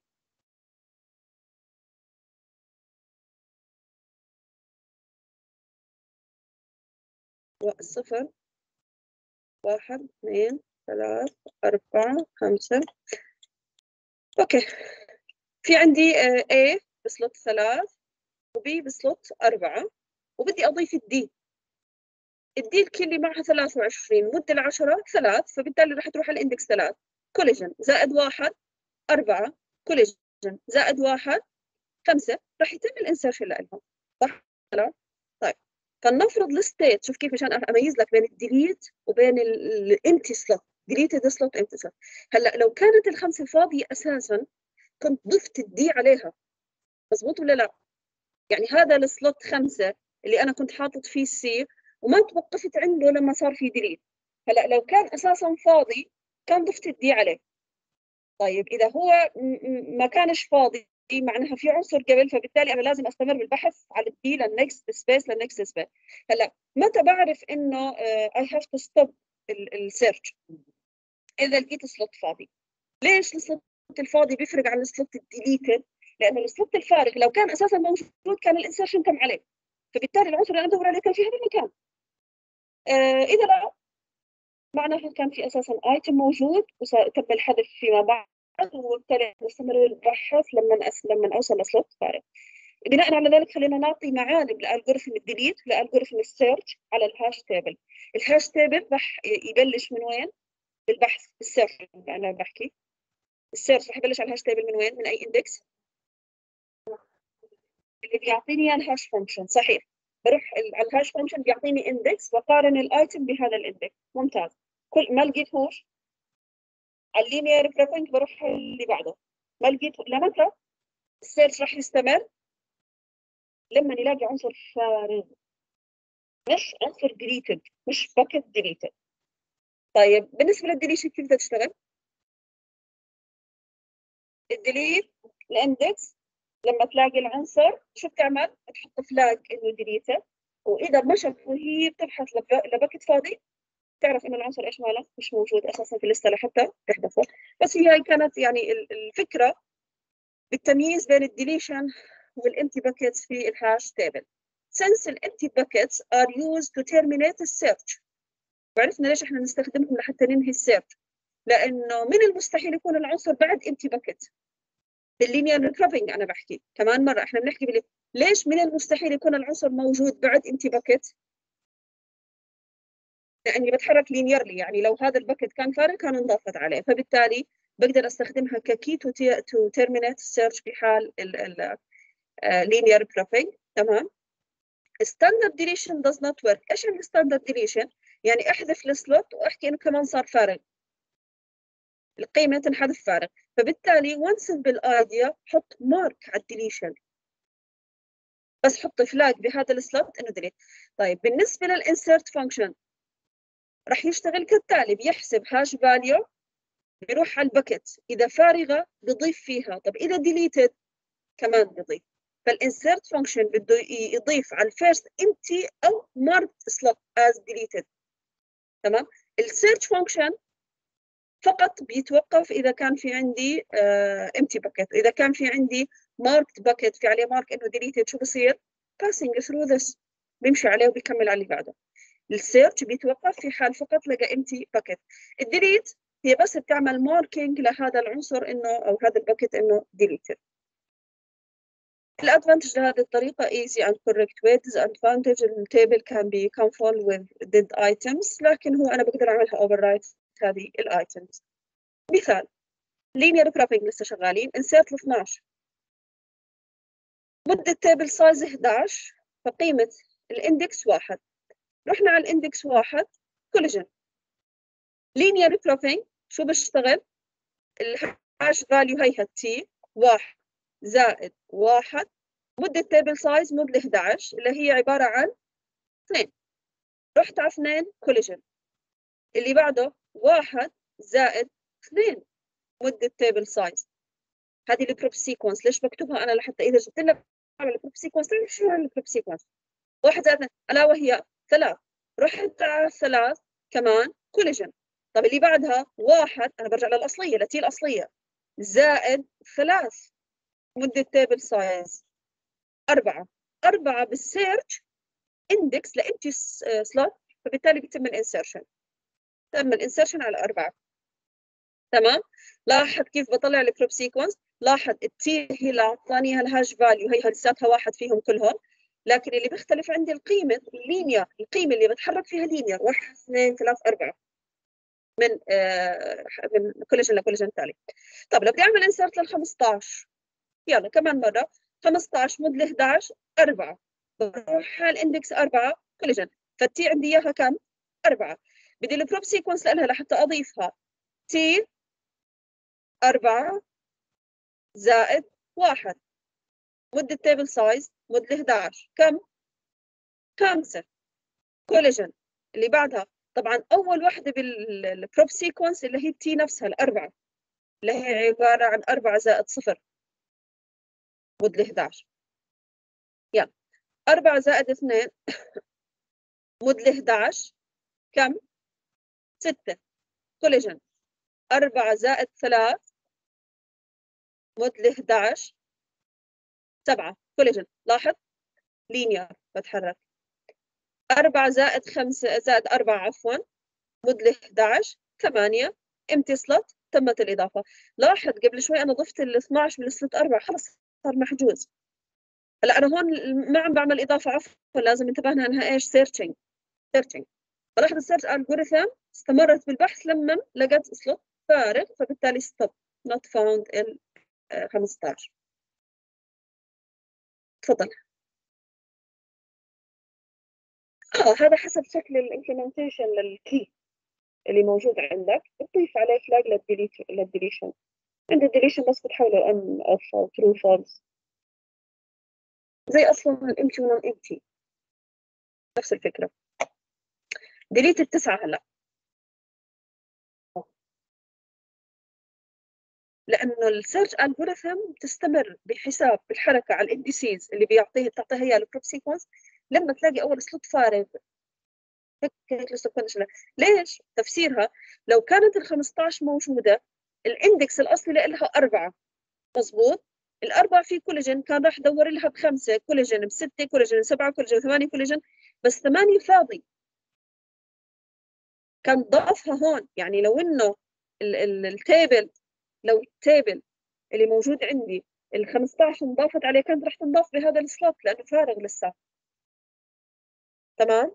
صفر 1 2 3 4 5. اوكي، في عندي A بسلوت 3 وB بسلوت 4 وبدي اضيف الدي الكلي معها 23 مد العشرة 3، فبالتالي راح تروح على الاندكس 3. كوليجن زائد 1 4، كوليجن زائد 1 5، راح يتم الانسرشن لهم. صح؟ لا؟ طيب فلنفرض الستيت، شوف كيف عشان اميز لك بين الديليت وبين الامتي سلوت. ديليتد سلوت امتي سلوت. هلا لو كانت الخمسه فاضيه اساسا كنت ضفت الدي عليها، مضبوط ولا لا؟ يعني هذا السلوت 5 اللي انا كنت حاطط فيه السي وما توقفت عنده لما صار في ديليت. هلا لو كان اساسا فاضي كان ضفت الدي عليه. طيب اذا هو ما كانش فاضي معناها في عنصر قبل، فبالتالي انا لازم استمر بالبحث على الدي للنكست سبيس للنكست سبيس. هلا متى بعرف انه اي هاف تو ستوب السيرش؟ اذا لقيت سلوت فاضي. ليش السلوت الفاضي بيفرق عن السلوت الديليتد؟ لانه السلوت الفارغ لو كان اساسا موجود كان الانسرشن تم عليه، فبالتالي العنصر اللي انا بدور عليه كان في هذا المكان. اذا لا معناها كان في اساسا ايتم موجود وتم الحذف فيما بعد، وبالتالي نستمر البحث لما اوصل لسلوت فارغ. بناء على ذلك خلينا نعطي معالم لالجوريثم الديليت لالجوريثم السيرش على الهاش تيبل. الهاش تيبل راح يبلش من وين؟ بالبحث السيرش. انا بحكي السيرش راح يبلش على الهاش تيبل من وين؟ من اي اندكس؟ اللي بيعطيني اياه الهاش فانكشن. صحيح، بروح على الهاش فانكشن بيعطيني اندكس وقارن الايتم بهذا الاندكس. ممتاز. كل ما لقيتهوش على اللينير جرافينج بروح اللي بعده. ما لقيته لمتى السيرش راح يستمر؟ لما نلاقي عنصر فارغ، مش عنصر ديليتد، مش باكت ديليتد. طيب بالنسبه للديليشن كيف بدها تشتغل؟ الديليت الاندكس لما تلاقي العنصر شو بتعمل؟ تحط فلاج انه ديليتد، واذا مشت وهي بتبحث لباكت فاضي تعرف انه العنصر ايش ماله مش موجود اساسا في الليسته لحتى تحذفه. بس هي كانت يعني الفكره بالتمييز بين الديليشن والempty buckets في الهاش تيبل. Since the empty buckets are used to terminate the search. وعرفنا ليش احنا نستخدمهم لحتى ننهي السيرش، لانه من المستحيل يكون العنصر بعد empty bucket. باللينير جرافينج انا بحكي كمان مره، احنا بنحكي ليش من المستحيل يكون العنصر موجود بعد empty bucket؟ لاني بتحرك لينيرلي، يعني لو هذا الباكت كان فارغ كان انضافت عليه، فبالتالي بقدر استخدمها ككي تو تيرمينيت السيرش في حال linear graphing. تمام. standard deletion does not work. ايش الستاندرد ديليشن؟ يعني احذف السلوت واحكي انه كمان صار فارغ، القيمه تنحذف فارغ. فبالتالي one simple idea حط مارك على الديليشن، بس حط فلاج بهذا السلوت انه ديليت. طيب بالنسبه للانسرت فانكشن راح يشتغل كالتالي، بيحسب هاش فاليو بيروح على الباكت، اذا فارغه بضيف فيها، طب اذا ديليتد كمان بضيف. فالانسيرت فانكشن بده يضيف على الفيرست امتي او ماركت سلوت از ديليتد. تمام. السيرش فانكشن فقط بيتوقف اذا كان في عندي امتي باكيت، اذا كان في عندي ماركت باكيت في عليه مارك انه ديليتد، شو بصير؟ passing through this، بيمشي عليه وبيكمل على اللي بعده. السيرش بيتوقف في حال فقط لقى امتي باكيت. الديليت هي بس بتعمل ماركينج لهذا العنصر انه او هذا الباكيت انه ديليتد. الادفانتج لهذه الطريقة easy and correct way. disadvantage التابل can become full with dead items، لكن هو أنا بقدر أعملها overwrite هذه الايتمز. مثال linear cropping لسه شغالين، insert 12، مدة تابل سايز 11، فقيمة الاندكس 1. رحنا على الاندكس 1 collision linear cropping شو بشتغل؟ الهاش فاليو هيها تي 1 زائد 1، مدة تابل سايز مدة 11 اللي هي عبارة عن 2. رحت على 2 كوليجن، اللي بعده 1 زائد 2 مدة تيبل سايز. هذه البروب سيكونس، ليش بكتبها أنا؟ لحتى إذا جبت لك على البروب سيكونس تعرف شو هي البروب سيكونس. 1 زائد 2 ألا وهي 3. رحت على 3 كمان كوليجن. طب اللي بعدها 1، أنا برجع للأصلية لتي الأصلية، زائد 3 مدة تيبل سايز 4. 4 بالسيرش اندكس لامتي سلوت، فبالتالي بيتم الانسرشن. تم الانسرشن على 4. تمام. لاحظ كيف بطلع الكروب سيكونس. لاحظ التي هي اللي اعطاني الهاش فاليو، هي لساتها 1 فيهم كلهم، لكن اللي بيختلف عندي القيمه اللينير، القيمه اللي بتحرك فيها لينير 1 2 3 4 من كوليجن لكوليجن ثاني. طب لو بدي اعمل انسرت لل 15، يلا كمان مره 15 مود ل 11 4، بروح على الاندكس 4 كوليجن، فالتي عندي اياها كم؟ 4. بدي البروب سيكونس لها لحتى اضيفها تي 4 زائد 1، مدة تيبل سايز مدة 11 كم؟ 5 كوليجن. اللي بعدها طبعا أول وحدة بالبروب سيكونس اللي هي تي نفسها الأربعة، اللي هي عبارة عن 4 زائد 0 مدة 11. يلا 4 زائد 2 مدة 11 كم؟ 6 كوليجن. 4 زائد 3 مدة 11 7 كوليجن. لاحظ لينير بتحرك. 4 زائد 5 زائد 4 عفوا مدة 11 8 امتي سلوت، تمت الإضافة. لاحظ قبل شوي أنا ضفت ال 12 بالسلوت 4، خلص صار محجوز. هلا أنا هون ما عم بعمل إضافة عفوا، لازم انتبهنا أنها إيش؟ سيرشنج. فلاحظ السيرش ألجوريثم استمرت بالبحث لما لقت سلوت فارغ، فبالتالي ستوب not found ال 15. تفضل. هذا حسب شكل الامبلمنتيشن للكي اللي موجود عندك، بتضيف عليه فلاج للديليشن. عند الديليشن بس بتحوله ان اوف او ترو فولس، زي اصلا الامتي ونون امتي، نفس الفكره. ديليت التسعه هلا، لانه السيرش الجوريثم تستمر بحساب بالحركه على الانديسيز اللي تعطيها اياها البروب سيكونس لما تلاقي اول سلوت فارغ. هيك ليش؟ تفسيرها لو كانت ال 15 موجوده، الاندكس الاصلي لها 4 مضبوط، الأربع في كولاجين كان راح دور لها ب5 كولاجين، ب6 كولاجين، 7 كولاجين، 8 كولاجين، بس 8 فاضي كان ضافها هون. يعني لو انه التيبل، لو التيبل اللي موجود عندي ال 15 انضافت عليه كانت راح تنضاف بهذا السلوت لانه فارغ لسه. تمام.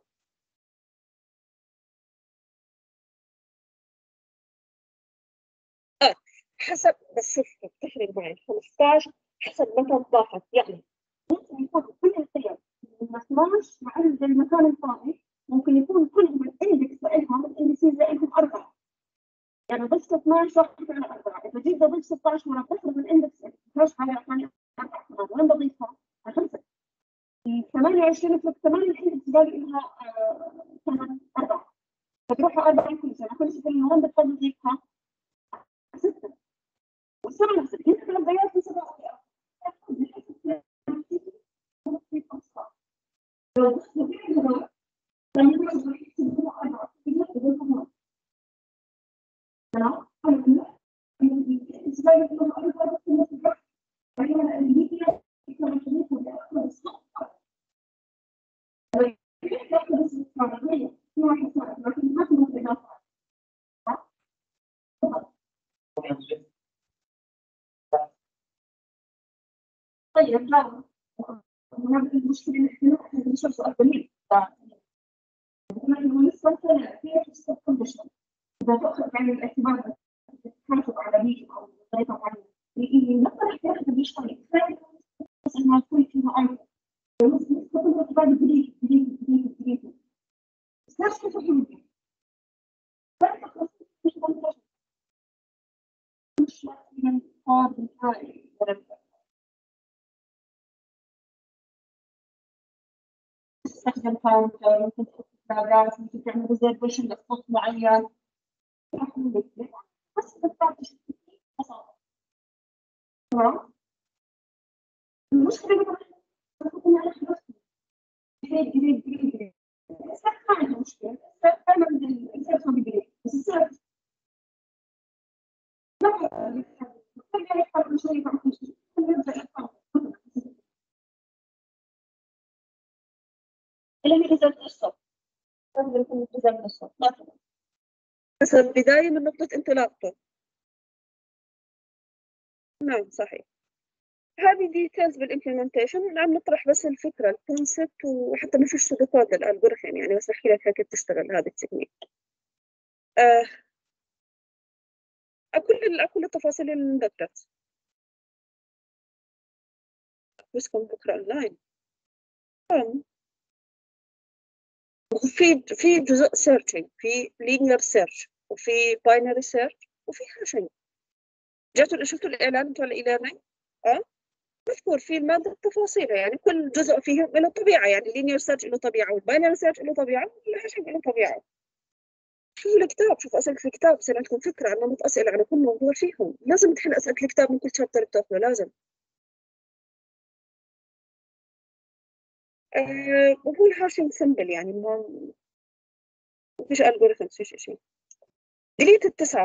حسب، بس شوف بتفرق معي 15 حسب متى انضافت. يعني ممكن يكون كل القيم من 12 عند المكان الفاضي ممكن يكون كلهم الاندكس لهم الاندكسين لهم 4، يعني ضفت 12 واحد على 4، اذا جيت بضيف 16 مرة بخرج من الاندكس 12 على 4 وين بضيفها؟ على 5. 28 فوق 8 الاندكس باقي لها كمان 4، فتروح 4 كل سنة، كل سنة وين بتضيفها؟ طيب لا المشكلة إن إحنا بنشوف سؤال جميل لكنه لسه فيها تفصل كل شيء إذا تأخذ بعين الاعتبار تحاسب على بيئة أو طريقة معينة مثلا ياخذ يشتغل بس إنها تكون فيها أيضا بس تكون اعتبار جديد بس نفس الفكرة مش مثلا فاضي هاي تستخدم كاونتر ممكن تحط باقات ممكن تعمل ريزرفيشن لصوت معين بس بس تمام المشكلة إن أنا خلصت جريد بس ما عندي مشكلة دائما الإنسان هو بيجري بس السبب ما يحب شيء اللي هي ريزلت الصوت تقدر يكون ريزلت الصوت بس البداية من نقطة انطلاقته نعم صحيح هذه ديتيلز بالإمبلمنتيشن عم نطرح بس الفكرة الكونسبت وحتى ما فيش صدقات للألجوريثم يعني بس أحكي لك كيف تشتغل هذا التكنيك كل التفاصيل اللي انذكرت بسكم بكرة أونلاين في جزء سيرشنج في لينير سيرش وفي باينري سيرش وفي هاشنج شفتوا الإعلان انتوا على الإعلان مذكور في المادة التفاصيل يعني كل جزء فيهم له طبيعة يعني لينير سيرش له طبيعة والباينري سيرش له طبيعة والهاشنج له طبيعة شوفوا الكتاب شوفوا أسئلة الكتاب بصير عندكم فكرة عن نمط أسئلة على كل موضوع فيهم لازم تحل أسئلة الكتاب من كل شابتر بتاخذه لازم وهو الهاشنج سمبل يعني ما فيش الجوريثم فيش شيء ديليت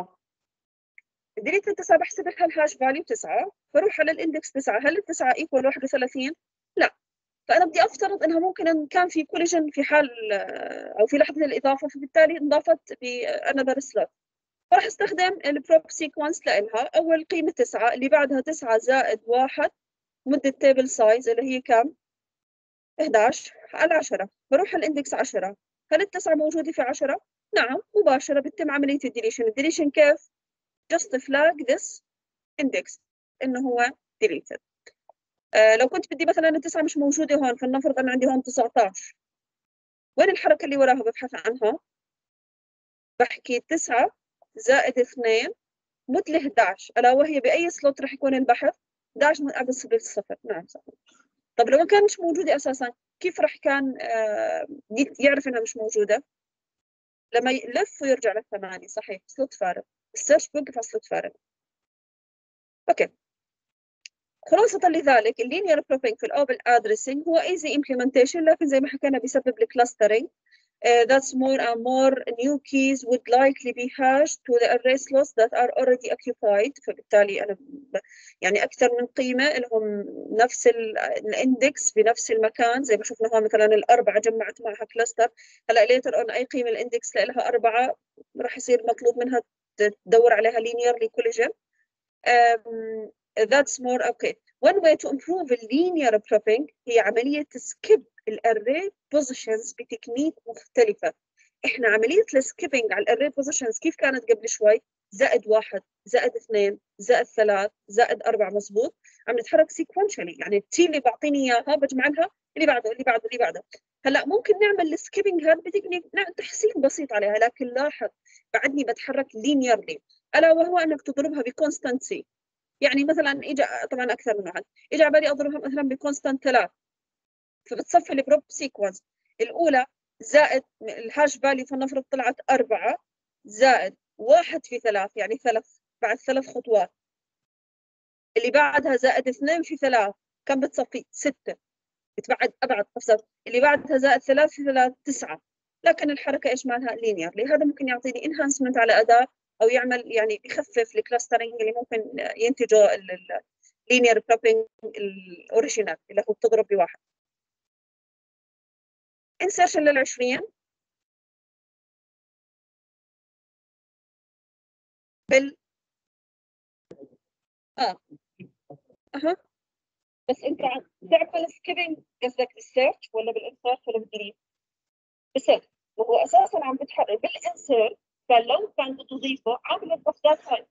التسعة بحسب لها الهاش فاليو 9 بروح على الاندكس 9 هل التسعة ايكوال 31 لا فانا بدي افترض انها ممكن ان كان في كوليجن في حال او في لحظه الاضافه فبالتالي انضافت بانذر سلوت فراح استخدم البروب سيكونس لها اول قيمه 9 اللي بعدها 9 زائد 1 مده تيبل سايز اللي هي كم 11 على 10 بروح على الاندكس 10 هل التسعة موجوده في 10 نعم مباشره بتتم عمليه الديليشن كيف just flag this index انه هو deleted لو كنت بدي مثلا التسعة مش موجودة هون فلنفرض أنا عندي هون 19 وين الحركة اللي وراها ببحث عنها بحكي 9 زائد 2 مثل 11 ألا وهي بأي سلوت رح يكون البحث 11 قبل صفر نعم صح طب لو ما كانش موجودة أساسا كيف رح كان يعرف إنها مش موجودة لما يلف ويرجع للثمانية صحيح سلوت فارغ السيرش بوقف على سلوت فارغ أوكي خلاصة لذلك اللينير بروبينج في الأوبن ادريسنج هو easy implementation لكن زي ما حكينا بيسبب الكلاسترينج that's more and more new keys would likely be hashed to the array slots that are already occupied فبالتالي أنا يعني أكثر من قيمة لهم نفس الاندكس بنفس المكان زي ما شفنا هون مثلا الأربعة جمعت معها كلاستر هلا later on أي قيمة الاندكس لها 4 راح يصير مطلوب منها تدور عليها linearly collision that's more okay. One way to improve linear proofing هي عملية skip الاري positions بتكنيك مختلفة. احنا عملية السكيبنج على الاري positions كيف كانت قبل شوي؟ زائد 1 زائد 2 زائد 3 زائد 4 مضبوط. عم نتحرك sequentially يعني التي اللي بعطيني اياها بجمع لها اللي بعده اللي بعده اللي بعده. هلا ممكن نعمل السكيبنج هذا بتكنيك تحسين بسيط عليها لكن لاحظ بعدني بتحرك linearly الا وهو انك تضربها بكونستانسي. يعني مثلا اجى طبعا اكثر من واحد اجى على بالي اضربها مثلا بكونستانت 3 فبتصفي البروب سيكونس الاولى زائد الهاش بالي فلنفرض طلعت 4 زائد 1 في 3 يعني 3 بعد 3 خطوات اللي بعدها زائد 2 في 3 كم بتصفي 6 بتبعد ابعد قفزات، اللي بعدها زائد 3 في 3 9، لكن الحركه ايش مالها؟ لينير. لهذا ممكن يعطيني انهانسمنت على اداء، او يعمل يعني بخفف الكلاسترنج اللي ممكن ينتجه اللينير جروبينج الاوريجينال اللي هو بتضرب بواحد. انسرشن لل20 بال اه اها بس انت تعمل سكيبنج قصدك بالسيرش ولا بالانسيرت ولا بالديليت؟ بالسيرش. وهو اساسا عم بتحرك بالانسيرت، فلو كان بده تضيفه عامل القفزات هاي،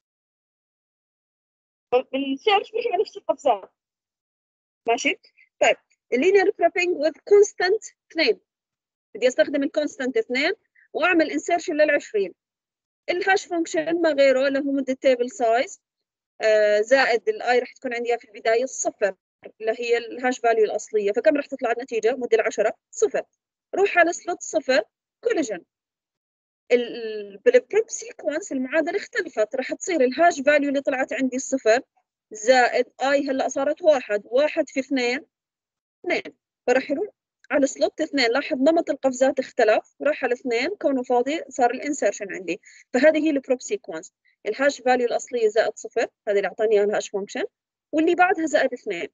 بالسيرش بيجي نفس القفزات. ماشي. طيب اللينير جروبينج وذ كونستانت 2، بدي استخدم الكونستانت 2 واعمل انسيرشن لل20. الهاش فانكشن ما غيره اللي هو مدة تيبل سايز زائد الاي رح تكون عندي في البدايه الصفر اللي هي الهاش فاليو الاصليه، فكم رح تطلع النتيجه؟ مدة 10 صفر. روح على سلوت صفر كوليجن. بالبروب سيكونس المعادله اختلفت، رح تصير الهاش فاليو اللي طلعت عندي الصفر زائد اي هلا صارت واحد، واحد في اثنين اثنين، فراح يروح على سلوت اثنين. لاحظ نمط القفزات اختلف، راح على اثنين كونه فاضي صار الانسرشن عندي. فهذه هي البروب سيكونس، الهاش فاليو الاصليه زائد صفر، هذه اللي اعطاني اياها الهاش فانكشن، واللي بعدها زائد اثنين.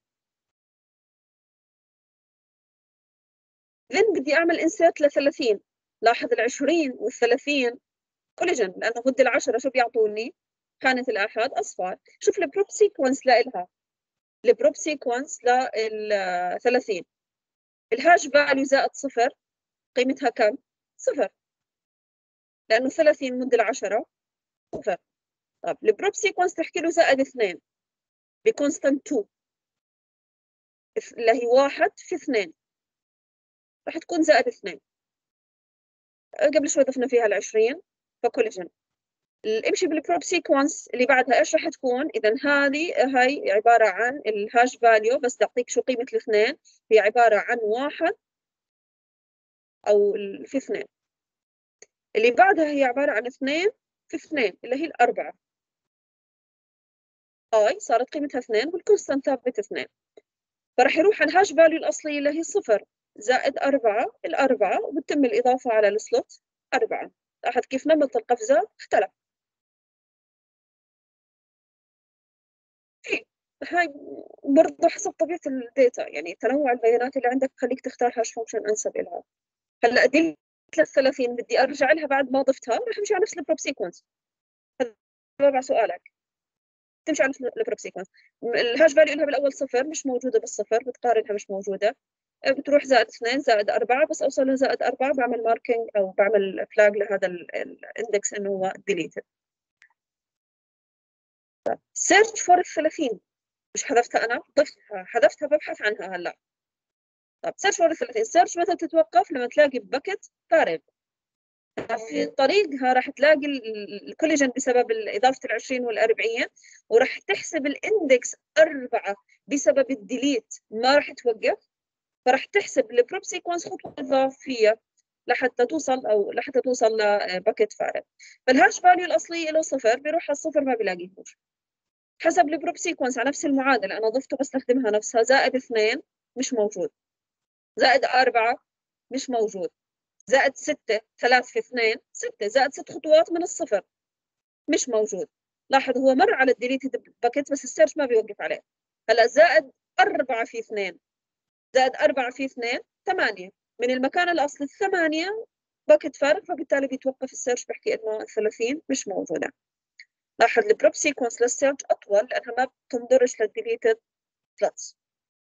لين بدي اعمل انسيرت ل 30، لاحظ ال 20 وال 30 كوليجن، لانه مدة 10 شو بيعطوني؟ كانت الاحاد اصفر. شوف البروب سيكونس لها، البروب سيكونس لل 30 الهاش فاليو زائد صفر قيمتها كم؟ صفر، لانه 30 مدة 10 صفر. طب البروب سيكونس تحكي له زائد 2 بكونستانت 2 اللي هي 1 في 2، راح تكون زائد 2. قبل شوي ضفنا فيها ال 20 فكوليجن. امشي بالبروب سيكونس اللي بعدها ايش راح تكون؟ اذا هاي عباره عن الهاش فاليو، بس تعطيك شو قيمه الاثنين، هي عباره عن 1 او في 2. اللي بعدها هي عباره عن 2 في 2 اللي هي الاربعه، هاي صارت قيمتها 2 والكونستانت ثابت 2. فراح يروح على الهاش فاليو الأصلية اللي هي صفر زائد 4 الأربعة، وبتم الإضافة على السلوت 4. لاحظ كيف نمط القفزات اختلف. إيه. هاي برضه حسب طبيعة الداتا، يعني تنوع البيانات اللي عندك خليك تختار هاش فانكشن أنسب لها. هلا دي 30 بدي أرجع لها بعد ما ضفتها، راح أمشي على نفس البروب سيكونس. هذا جواب على سؤالك، تمشي على نفس البروب سيكونس. الهاش فاليو لها بالأول صفر، مش موجودة بالصفر، بتقارنها مش موجودة، بتروح زائد 2 زائد 4، بس اوصل لزائد 4 بعمل ماركينج او بعمل فلاج لهذا الاندكس انه هو ديليتد. سيرش فور 30 مش حذفتها انا، ضفتها حذفتها ببحث عنها هلا. طب سيرش فور 30، سيرش متى تتوقف؟ لما تلاقي باكت فارغ في طريقها، راح تلاقي الكوليجن بسبب اضافه ال 20 وال 40، وراح تحسب الاندكس 4 بسبب الديليت، ما راح توقف، فراح تحسب البروب سيكونس خطوه اضافيه لحتى توصل لباكيت فارغ. فالهاش فاليو الاصلي له صفر، بيروح على الصفر ما بيلاقيهوش. حسب البروب سيكونس على نفس المعادله انا ضفته بستخدمها نفسها، زائد 2 مش موجود، زائد 4 مش موجود، زائد 6 3 في 2 6، زائد 6 خطوات من الصفر مش موجود. لاحظ هو مر على الديليتد باكيت بس السيرش ما بيوقف عليه. هلا زائد 4 في 2 زائد 4 في 2 8، من المكان الأصلي 8 باكت فارغ، فبالتالي بيتوقف السيرش، بحكي إنه 30 مش موجودة. لاحظ البروب سيكونس للسيرش أطول لأنها ما بتنضرش للديليتد سلوتس.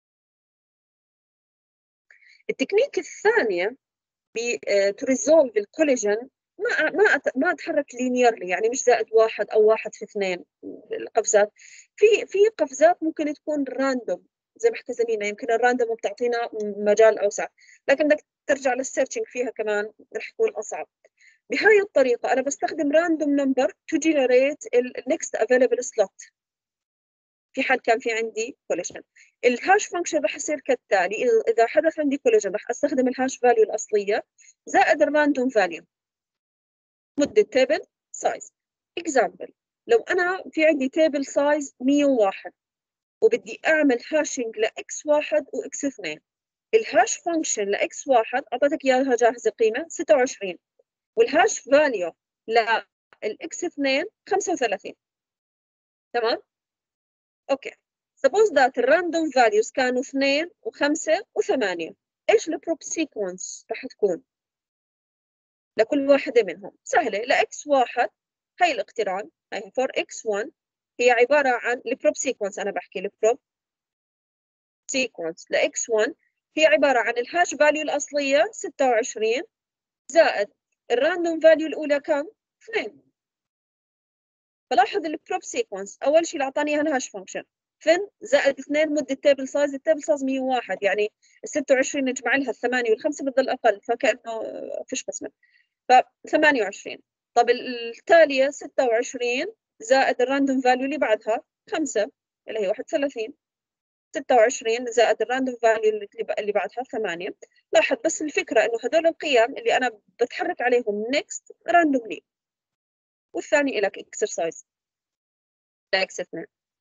التكنيك الثانية تريزولف الكوليجن، ما اتحرك لينيرلي، يعني مش زائد 1 أو 1 في 2 القفزات. في قفزات ممكن تكون راندوم زي ما حكى زميلنا، يمكن الراندوم بتعطينا مجال أوسع، لكن بدك ترجع للسيرشنج فيها كمان رح يكون أصعب. بهاي الطريقة أنا بستخدم random number to generate next available slot في حال كان في عندي collision. الهاش فانكشن رح يصير كالتالي، إذا حدث عندي collision رح أستخدم الهاش فاليو الأصلية زائد الراندوم فاليو مدة تيبل سايز. example، لو أنا في عندي تيبل سايز 101 وبدي اعمل هاشنج لاكس 1 واكس 2. الهاش فانكشن لاكس 1 اعطيتك اياها جاهزه قيمه 26، والهاش فاليو للاكس 2 35. تمام؟ اوكي. suppose that الراندوم values كانوا 2 و5 و8. ايش البروب سيكونس راح تكون لكل واحدة منهم؟ سهلة. لإكس 1 هي الاقتران، هي for x1 هي عبارة عن البروب سيكونس. أنا بحكي البروب سيكونس لإكس 1 هي عبارة عن الهاش فاليو الأصلية 26 زائد الراندوم فاليو الأولى كم؟ 2. فلاحظ البروب سيكونس أول شيء اللي أعطاني إياها الهاش فانكشن فن زائد 2 مدة التيبل سايز. التيبل سايز 101، يعني ال 26 نجمع لها الثمانية والخمسة بتضل أقل، فكأنه فيش قسمة. ف 28. طب التالية 26 زائد الراندوم فاليو اللي بعدها 5 اللي هي 31. 26 زائد الراندوم فاليو اللي بعدها 8. لاحظ بس الفكرة إنه هدول القيم اللي أنا بتحرك عليهم next randomly. والثاني لك exercise لإكس 2.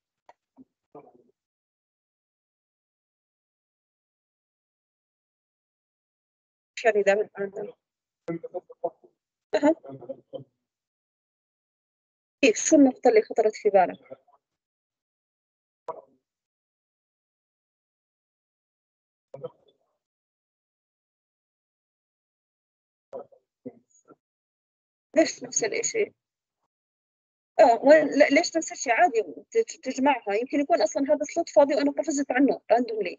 يعني دائما random. كيف؟ شو النقطة اللي خطرت في بالك؟ ليش نفس الشيء؟ وين ليش نفس الشيء؟ عادي تجمعها، يمكن يكون اصلا هذا سلوت فاضي وانا قفزت عنه راندوملي.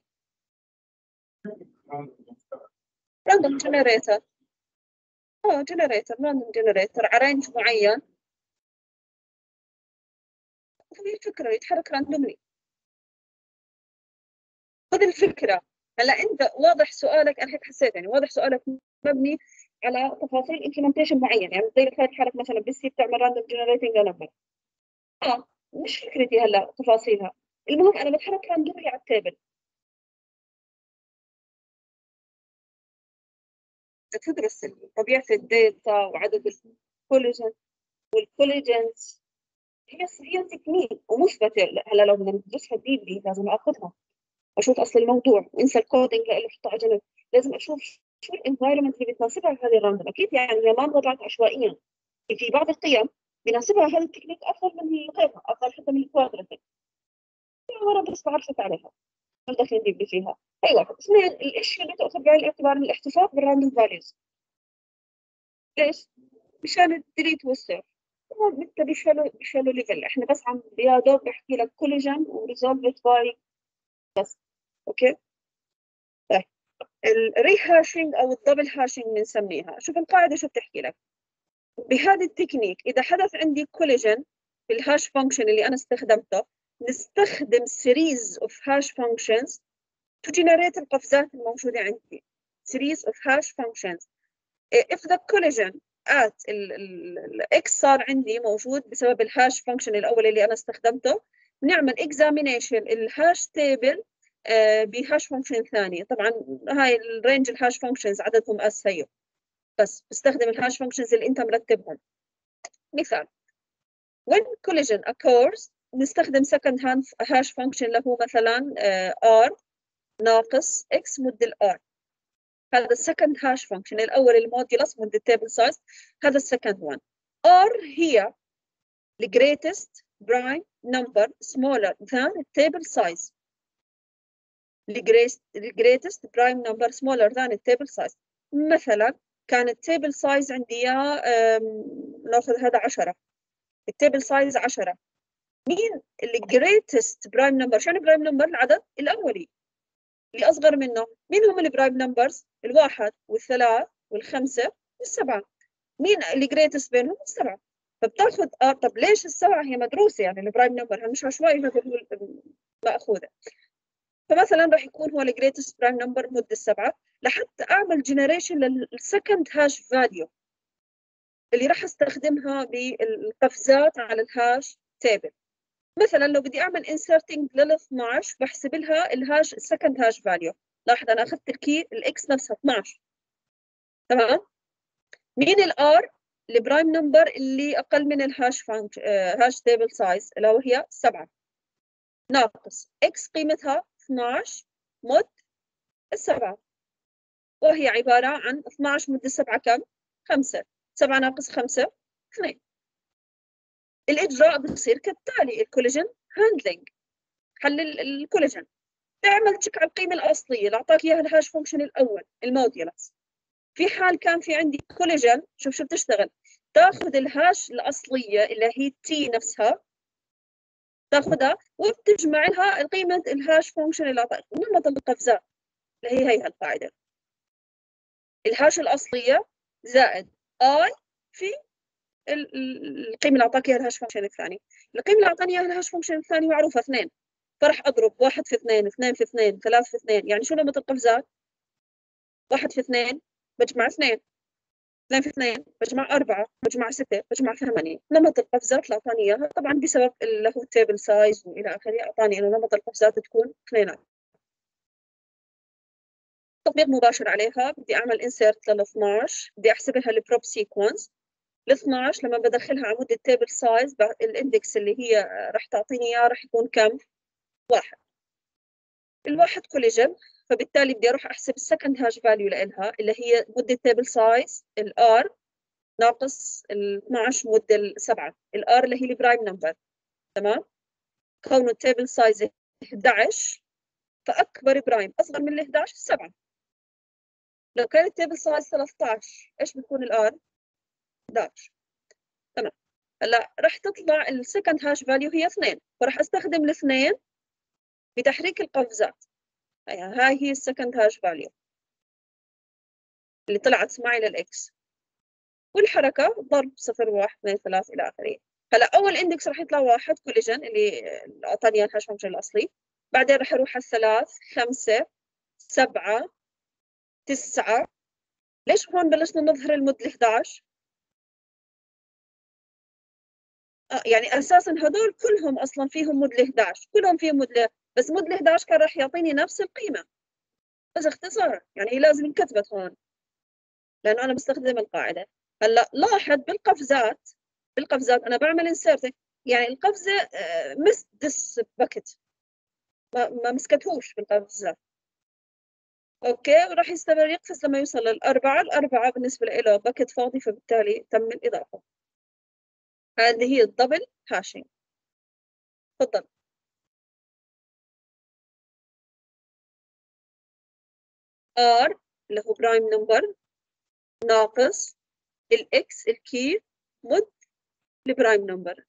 راندوم جنريتر. جنريتر راندوم جنريتر على رينج معين. هذه الفكرة يتحرك راندوملي. خذ الفكرة. هلا انت واضح سؤالك، انا هيك حسيت يعني واضح سؤالك مبني على تفاصيل امبلمنتيشن معين، يعني زي الفايل حالك مثلا بالسي بتعمل راندوم جنريتنج نمبر. مش فكرتي هلا تفاصيلها. المهم انا بتحرك راندوملي على التيبل. تدرس طبيعة الداتا وعدد الكوليجن والكوليجنز. هي تكنيك ومثبتة. هلا لو بدنا ندرسها ديبلي لازم اخذها اشوف اصل الموضوع وانسى الكودينج اللي حطه على جنب. لازم اشوف شو الانفايرمنت اللي بتناسبها هذه الراندوم. اكيد يعني هي ما انوضعت عشوائيا. في بعض القيم بيناسبها هذا التكنيك افضل من غيرها، افضل حتى من الكوادراتيك. ورا بس بعرفت عليها مش داخلين ديبلي فيها. اي واحد. اثنين، الاشياء اللي تاخذ بعين الاعتبار الاحتفاظ بالراندوم فاليوز. ليش؟ مشان الديليت والسيرش. مثل بشالو ليفل. احنا بس عم يا دوب بحكي لك كوليجن وريزولفد باي بس. اوكي. طيب الري هاشينج او الدبل هاشينج بنسميها. شوف القاعده شو بتحكي لك. بهذا التكنيك اذا حدث عندي كوليجن في الهاش فانكشن اللي انا استخدمته، نستخدم series of hash functions to generate القفزات الموجوده عندي. series of hash functions. if the collision at الاكس صار عندي موجود بسبب الهاش فانكشن الاول اللي انا استخدمته، بنعمل اكزامينيشن الهاش تيبل بهاش فانكشن ثانيه. طبعا هاي الرينج الهاش فانكشنز عددهم اس هيو، بس بستخدم الهاش فانكشنز اللي انت مرتبهم. مثال when collision occurs نستخدم second hash function اللي هو مثلا r ناقص x مد الr. هذا السكند هاش فانكشن الاول الموديولس مد التيبل سايز. هذا السكند وان. r هي the greatest prime number smaller than the table size. the greatest prime number smaller than the table size. مثلا كان التيبل سايز عندي ناخذ هذا 10. التيبل سايز 10. مين اللي greatest prime number؟ شنو prime number؟ العدد الاولي اللي اصغر منه. مين هم البرايم نمبرز؟ الواحد والثلاث والخمسه والسبعه. مين اللي جريتست بينهم؟ السبعه. فبتاخذ طب ليش السبعه؟ هي مدروسه يعني البرايم نمبر مش عشوائي هذا هو ماخوذه. فمثلا راح يكون هو الجريتست برايم نمبر مد السبعه لحتى اعمل جنريشن للسكند هاش فاليو اللي راح استخدمها بالقفزات على الهاش تيبل. مثلا لو بدي اعمل inserting لل 12 بحسب لها الهاش السكند هاش فاليو. لاحظ انا اخذت الكي الاكس نفسها 12. تمام. مين الار؟ البرايم نمبر اللي اقل من الهاش هاش تيبل سايز اللي هو هي 7. ناقص x قيمتها 12 مد السبعة، وهي عبارة عن 12 مد السبعة كم؟ 5. 7 ناقص 5 2. الإجراء بصير كالتالي: الكولاجين هاندلنج، حل الكولاجين، تعمل تشيك على القيمة الأصلية اللي أعطاك إياها الهاش فانكشن الأول الموديولس. في حال كان في عندي كولاجين، شوف بتشتغل، تاخذ الهاش الأصلية اللي هي تي نفسها، تاخذها وبتجمع لها قيمة الهاش فانكشن اللي أعطاك نمط القفزات اللي هي القاعدة. الهاش الأصلية زائد اي في القيمة اللي أعطاك إياها الهاش فانكشن الثاني. القيمة اللي أعطاني إياها الهاش فانكشن الثاني معروفة 2، فراح أضرب 1 في 2 2 في 2 3 في 2. يعني شو نمط القفزات؟ 1 في 2 بجمع 2، 2 في 2 بجمع 4، بجمع 6، بجمع 8. نمط القفزات اللي أعطاني إياها طبعا بسبب اللي هو التيبل سايز وإلى آخره، أعطاني إنه نمط القفزات تكون 2. تطبيق مباشر عليها، بدي أعمل insert لل 12، بدي أحسب لها البروب سيكونس. ال 12 لما بدخلها عمود التيبل سايز الاندكس اللي هي راح تعطيني اياه راح يكون كم؟ 1. الواحد كولاجين، فبالتالي بدي اروح احسب السكند هاش فاليو لها اللي هي مده التيبل سايز الار ناقص ال 12 مده السبعه. الار اللي هي البرايم نمبر، تمام؟ كونه التيبل سايز 11 فاكبر برايم اصغر من ال 11 7. لو كان التيبل سايز 13 ايش بتكون الار؟ 11. تمام. هلا راح تطلع السكند هاش فاليو هي 2، فراح استخدم الاثنين بتحريك القفزات. هاي هي السكند هاش فاليو اللي طلعت معي للاكس، والحركه ضرب 0 1 2 3 الى اخره. هلا اول اندكس راح يطلع 1 كوليجن اللي اعطاني الهاش فانكشن الاصلي، بعدين راح اروح على 3 5 7 9. ليش هون بلشنا نظهر المد 11؟ يعني اساسا هذول كلهم اصلا فيهم مد 11، كلهم فيهم مد بس مد 11 كان راح يعطيني نفس القيمه، بس اختصار يعني هي لازم انكتبت هون لانه انا بستخدم القاعده. هلا لاحظ بالقفزات انا بعمل انسيرت، يعني القفزه مس دس باكت، ما مسكتهوش بالقفزات. اوكي، وراح يستمر يقفز لما يوصل للاربعه. الاربعه بالنسبه له باكت فاضي، فبالتالي تم الاضافه. هذه هي الدبل هاشينج. تفضل. ار اللي هو برايم نمبر ناقص الاكس الكي مد البرايم نمبر.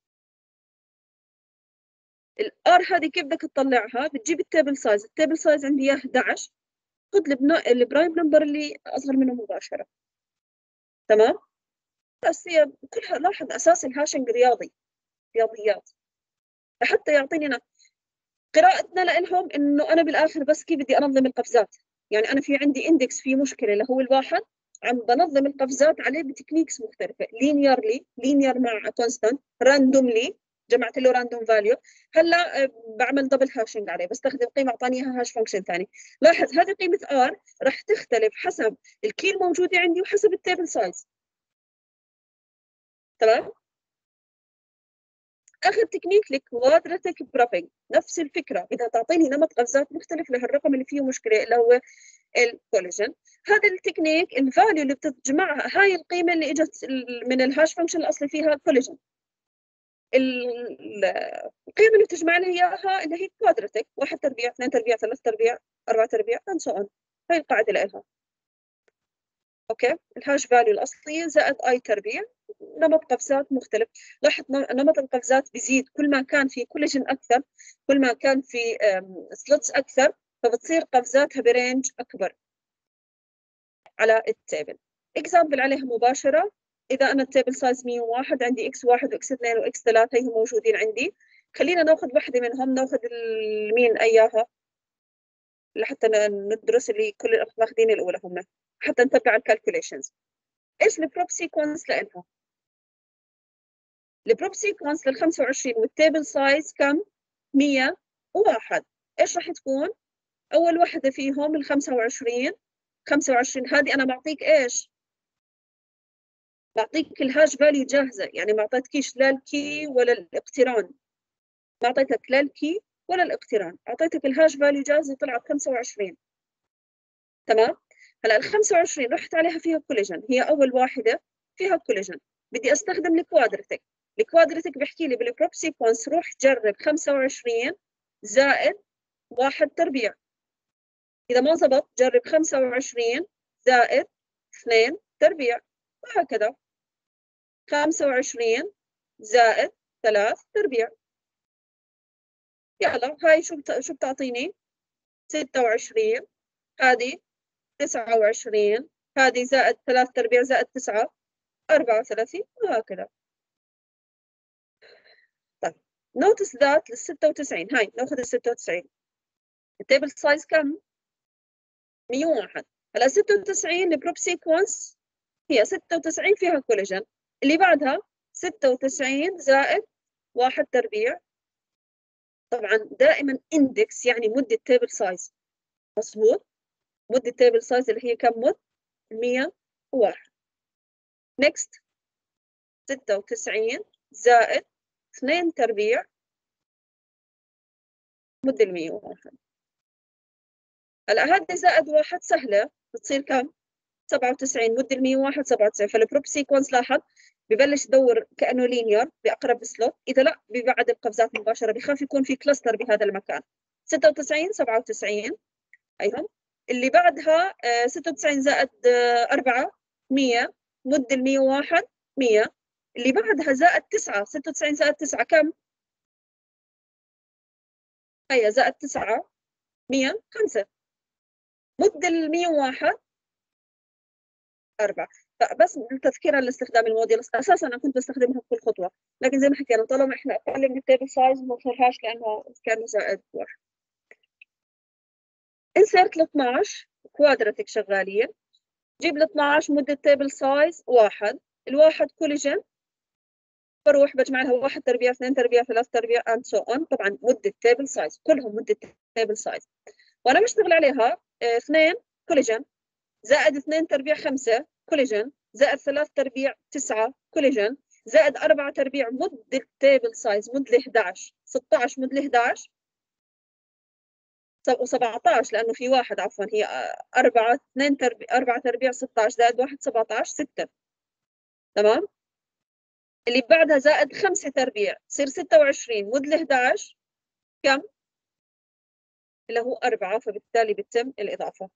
الار هذه كيف بدك تطلعها؟ بتجيب التيبل سايز، التيبل سايز عندي اياه 11، خذ البرايم نمبر اللي اصغر منه مباشره. تمام. بس هي كلها لاحظ اساس الهاشنج رياضي، رياضيات، لحتى يعطيني أنا قراءتنا لهم انه انا بالاخر بس كيف بدي انظم القفزات. يعني انا في عندي اندكس في مشكله اللي هو الواحد، عم بنظم القفزات عليه بتكنيكس مختلفه، لينير مع كونستانت، راندوملي جمعت له راندوم فاليو. هلا بعمل دبل هاشنج عليه، بستخدم قيمه اعطاني اياها هاش فانكشن ثاني. لاحظ هذه قيمه ار راح تختلف حسب الكي الموجوده عندي وحسب التيبل سايز. تمام. اخر تكنيك الكوادراتيك برابينج، نفس الفكره، بدها تعطيني نمط قفزات مختلف لهالرقم اللي فيه مشكله اللي هو الكولاجين. هذا التكنيك الفاليو اللي بتجمعها هاي القيمه اللي اجت من الهاش فانكشن الاصلي فيها الكولاجين، القيمه اللي بتجمع لي اياها اللي هي كوادراتيك، 1 تربيع 2 تربيع 3 تربيع 4 تربيع and so on. هاي القاعده لها. اوكي، الهاش فاليو الاصليه زائد اي تربيع، نمط قفزات مختلف. لاحظ نمط القفزات بيزيد كل ما كان في كولاجين اكثر، كل ما كان في سلوتس اكثر، فبتصير قفزاتها برينج اكبر على التيبل. اكزامبل عليها مباشره، اذا انا التيبل سايز 101 عندي اكس 1 واكس 2 واكس 3 هم موجودين عندي، خلينا ناخذ واحده منهم، ناخذ مين اياها لحتى ندرس اللي كل الاخ ماخذين الاولى هم، حتى نتبع الكالكوليشنز. ايش البروب سيكونس لها؟ البروب سيكونس لل 25 والتيبل سايز كم؟ 101. ايش راح تكون؟ اول وحده فيهم ال 25. 25 هذه انا بعطيك ايش؟ بعطيك الهاش فاليو جاهزه، يعني ما اعطيتكيش لا الكي ولا الاقتران، ما اعطيتك لا الكي ولا الاقتران. اعطيتك الهاش فاليو جاهزه طلعت 25. تمام. هلا ال 25 رحت عليها فيها كوليجن، هي اول واحده فيها كوليجن. بدي استخدم الكوادرتك. الكوادرتك بيحكي لي بالبروب سيكونس روح جرب 25 زائد 1 تربيع. اذا ما زبط جرب 25 زائد 2 تربيع، وهكذا 25 زائد 3 تربيع. يلا هاي شو بتعطيني؟ 26. هذه 29. هذه زائد 3 تربيع زائد 9 34، وهكذا. طيب نوتس ذات لل 96. هاي ناخذ ال 96. التيبل سايز كم؟ 101. هلا 96 البروب سيكونس هي 96 فيها كوليجن. اللي بعدها 96 زائد 1 تربيع. طبعا دائما اندكس يعني مدة تيبل سايز. مظبوط. مدة تيبل سايز اللي هي كم مد؟ 101. نيكست 96 زائد 2 تربيع مد ال 101. هلا هذه زائد 1 سهلة، بتصير كم؟ 97. مد ال 101 97. فالبروب سيكونس لاحظ ببلش يدور كأنه لينير بأقرب سلوت، إذا لا ببعد القفزات مباشرة، بخاف يكون في كلاستر بهذا المكان. 96 97 أيهم. اللي بعدها 96 زائد 4 100. مد ال 101 100. اللي بعدها زائد 9. 96 زائد 9 كم؟ هي زائد 9 100 5. مد ال 101 4. فبس تذكيرا لاستخدام الموديل، اساسا انا كنت بستخدمها في كل خطوه، لكن زي ما حكينا طالما احنا اقل من التيبل سايز ما نصيرهاش كانه زائد 1. انسرت ال 12 كوادراتيك شغالين. جيب ال 12 مده تيبل سايز 1. الواحد كوليجن، بروح بجمع لها 1 تربيع 2 تربيع 3 تربيع and so on. طبعا مده تيبل سايز كلهم مده تيبل سايز. وانا بشتغل عليها 2 كوليجن زائد 2 تربيع 5 كوليجن زائد 3 تربيع 9 كوليجن زائد 4 تربيع مد التيبل سايز مد ل 11 16 مد ل 11 و17 لانه في واحد عفوا هي 4 2 تربيع 4 تربيع 16 زائد 1 17 6. تمام. اللي بعدها زائد 5 تربيع تصير 26 مد ل 11 كم؟ اللي هو 4، فبالتالي بتتم الإضافة.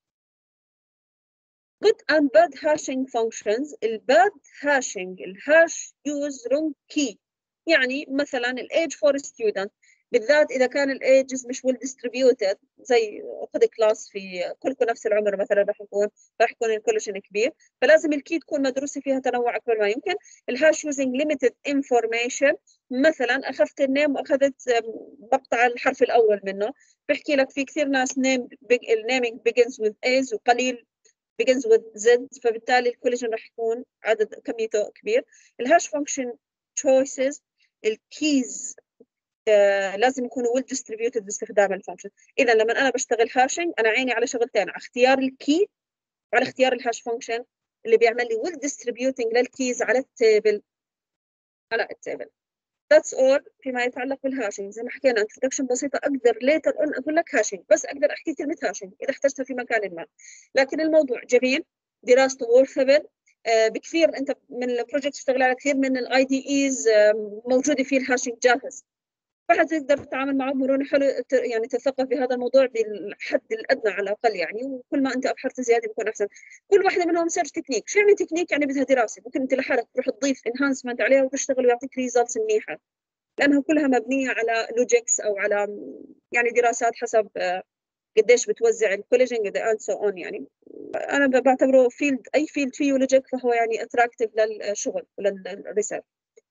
good and bad hashing functions. الباد hashing الهاش use wrong key. يعني مثلا الايج فور ستودنت بالذات اذا كان الايجز مش well distributed، زي خذ كلاس في كلكم نفس العمر مثلا راح يكون الكوليشن كبير، فلازم الكي تكون مدروسه فيها تنوع اكبر ما يمكن. الهاش using limited information، مثلا اخذت النيم واخذت مقطع الحرف الاول منه، بحكي لك في كثير ناس النيمينج begins with A's وقليل begins with Z، فبالتالي الكوليجن راح يكون عدد كميته كبير. الهاش فانكشن choices الكيز لازم يكونوا well distributed باستخدام الفانكشن. اذا لما انا بشتغل هاشنج انا عيني على شغلتين، على اختيار الكي وعلى اختيار الهاش فانكشن اللي بيعمل لي well distributing للكيز على التيبل. That's all فيما يتعلق بالهاشنج. زي ما حكينا introduction بسيطة، أقدر later on أقول لك هاشنج، بس أقدر أحكي كلمة هاشنج إذا احتجتها في مكان ما. لكن الموضوع جميل، دراسته worthable بكثير. أنت من البروجكت تشتغل على كثير من الاي دي ايز موجودة فيه الهاشنج جاهز، فحتقدر تتعامل معه بمرونة. حلو يعني تثقف بهذا الموضوع بالحد الأدنى على الأقل يعني، وكل ما أنت أبحرت زيادة بيكون أحسن. كل واحدة منهم سيرش تكنيك. شو يعني تكنيك؟ يعني بدها دراسة، ممكن أنت لحالك تروح تضيف انهانسمنت عليها وتشتغل ويعطيك ريزلتس منيحة، لأنها كلها مبنية على لوجيكس أو على يعني دراسات حسب قديش بتوزع الكوليجين قد اند سو اون. يعني أنا بعتبره فيلد، أي فيلد فيه لوجيك فهو يعني اتراكتيف للشغل وللريسيرش.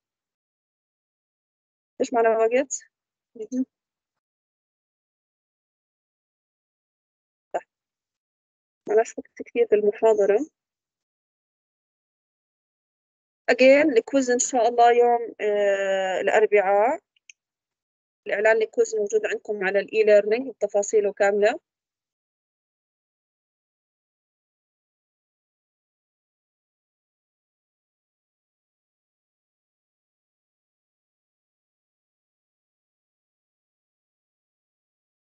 إيش معنى وقت؟ صح. معلش وقت كثير بالمحاضرة. أجين الكويز إن شاء الله يوم الأربعاء. الإعلان الكويز موجود عندكم على الإي ليرنينج بتفاصيله كاملة.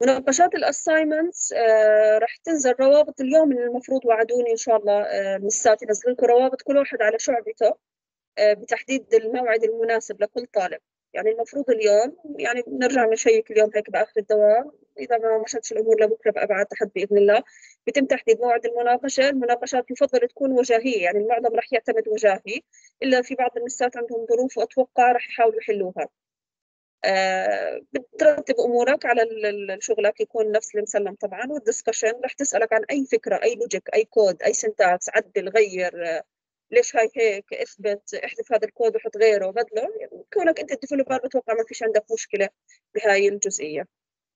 مناقشات الاساينمنتس راح تنزل روابط اليوم، من المفروض وعدوني ان شاء الله من الساعه ينزل لكم روابط كل واحد على شعبته بتحديد الموعد المناسب لكل طالب. يعني المفروض اليوم، يعني بنرجع نشيك اليوم هيك باخر الدوام، اذا ما مشتش الامور لبكره بابعد تحت باذن الله. بيتم تحديد موعد المناقشه. المناقشات يفضل تكون وجاهيه، يعني المعظم راح يعتمد وجاهي، الا في بعض المسات عندهم ظروف واتوقع راح يحاولوا يحلوها. بترتب امورك على شغلك يكون نفس المسلم طبعا، والدسكشن رح تسالك عن اي فكره، اي لوجيك، اي كود، اي سنتاكس، عدل، غير، ليش هاي هيك، اثبت، احذف هذا الكود وحط غيره وبدله. يعني كونك انت الديفلوبر بتوقع ما فيش عندك مشكله بهاي الجزئيه.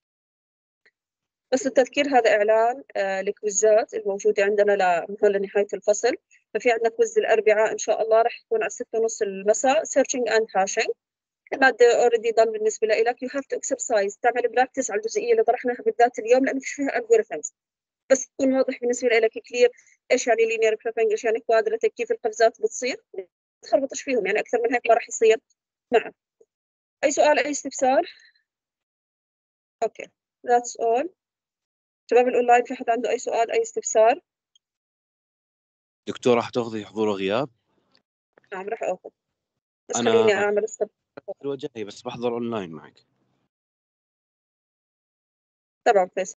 بس التذكير، هذا اعلان الكويزات الموجوده عندنا هون لنهايه الفصل. ففي عندنا كويز الاربعاء ان شاء الله، رح يكون على 6:30 المساء، searching and hashing. المادة اوريدي ضل بالنسبة لك، يو هاف تو اكسرسايز، تعمل براكتس على الجزئية اللي طرحناها بالذات اليوم، لأنه فيش فيها الجوريثمز. بس تكون واضح بالنسبة لك كلير ايش يعني لينير بروبنج، ايش يعني كوادراتيك، كيف القفزات بتصير، ما تخربطش فيهم. يعني أكثر من هيك ما راح يصير. نعم. أي سؤال، أي استفسار؟ أوكي، ذاتس أول. شباب الأونلاين، في حد عنده أي سؤال، أي استفسار؟ دكتورة حتاخذي حضور وغياب؟ نعم راح أخذ، بس خليني أنا أعمل الوجهي بس بحضر أونلاين معك. تمام فيصل.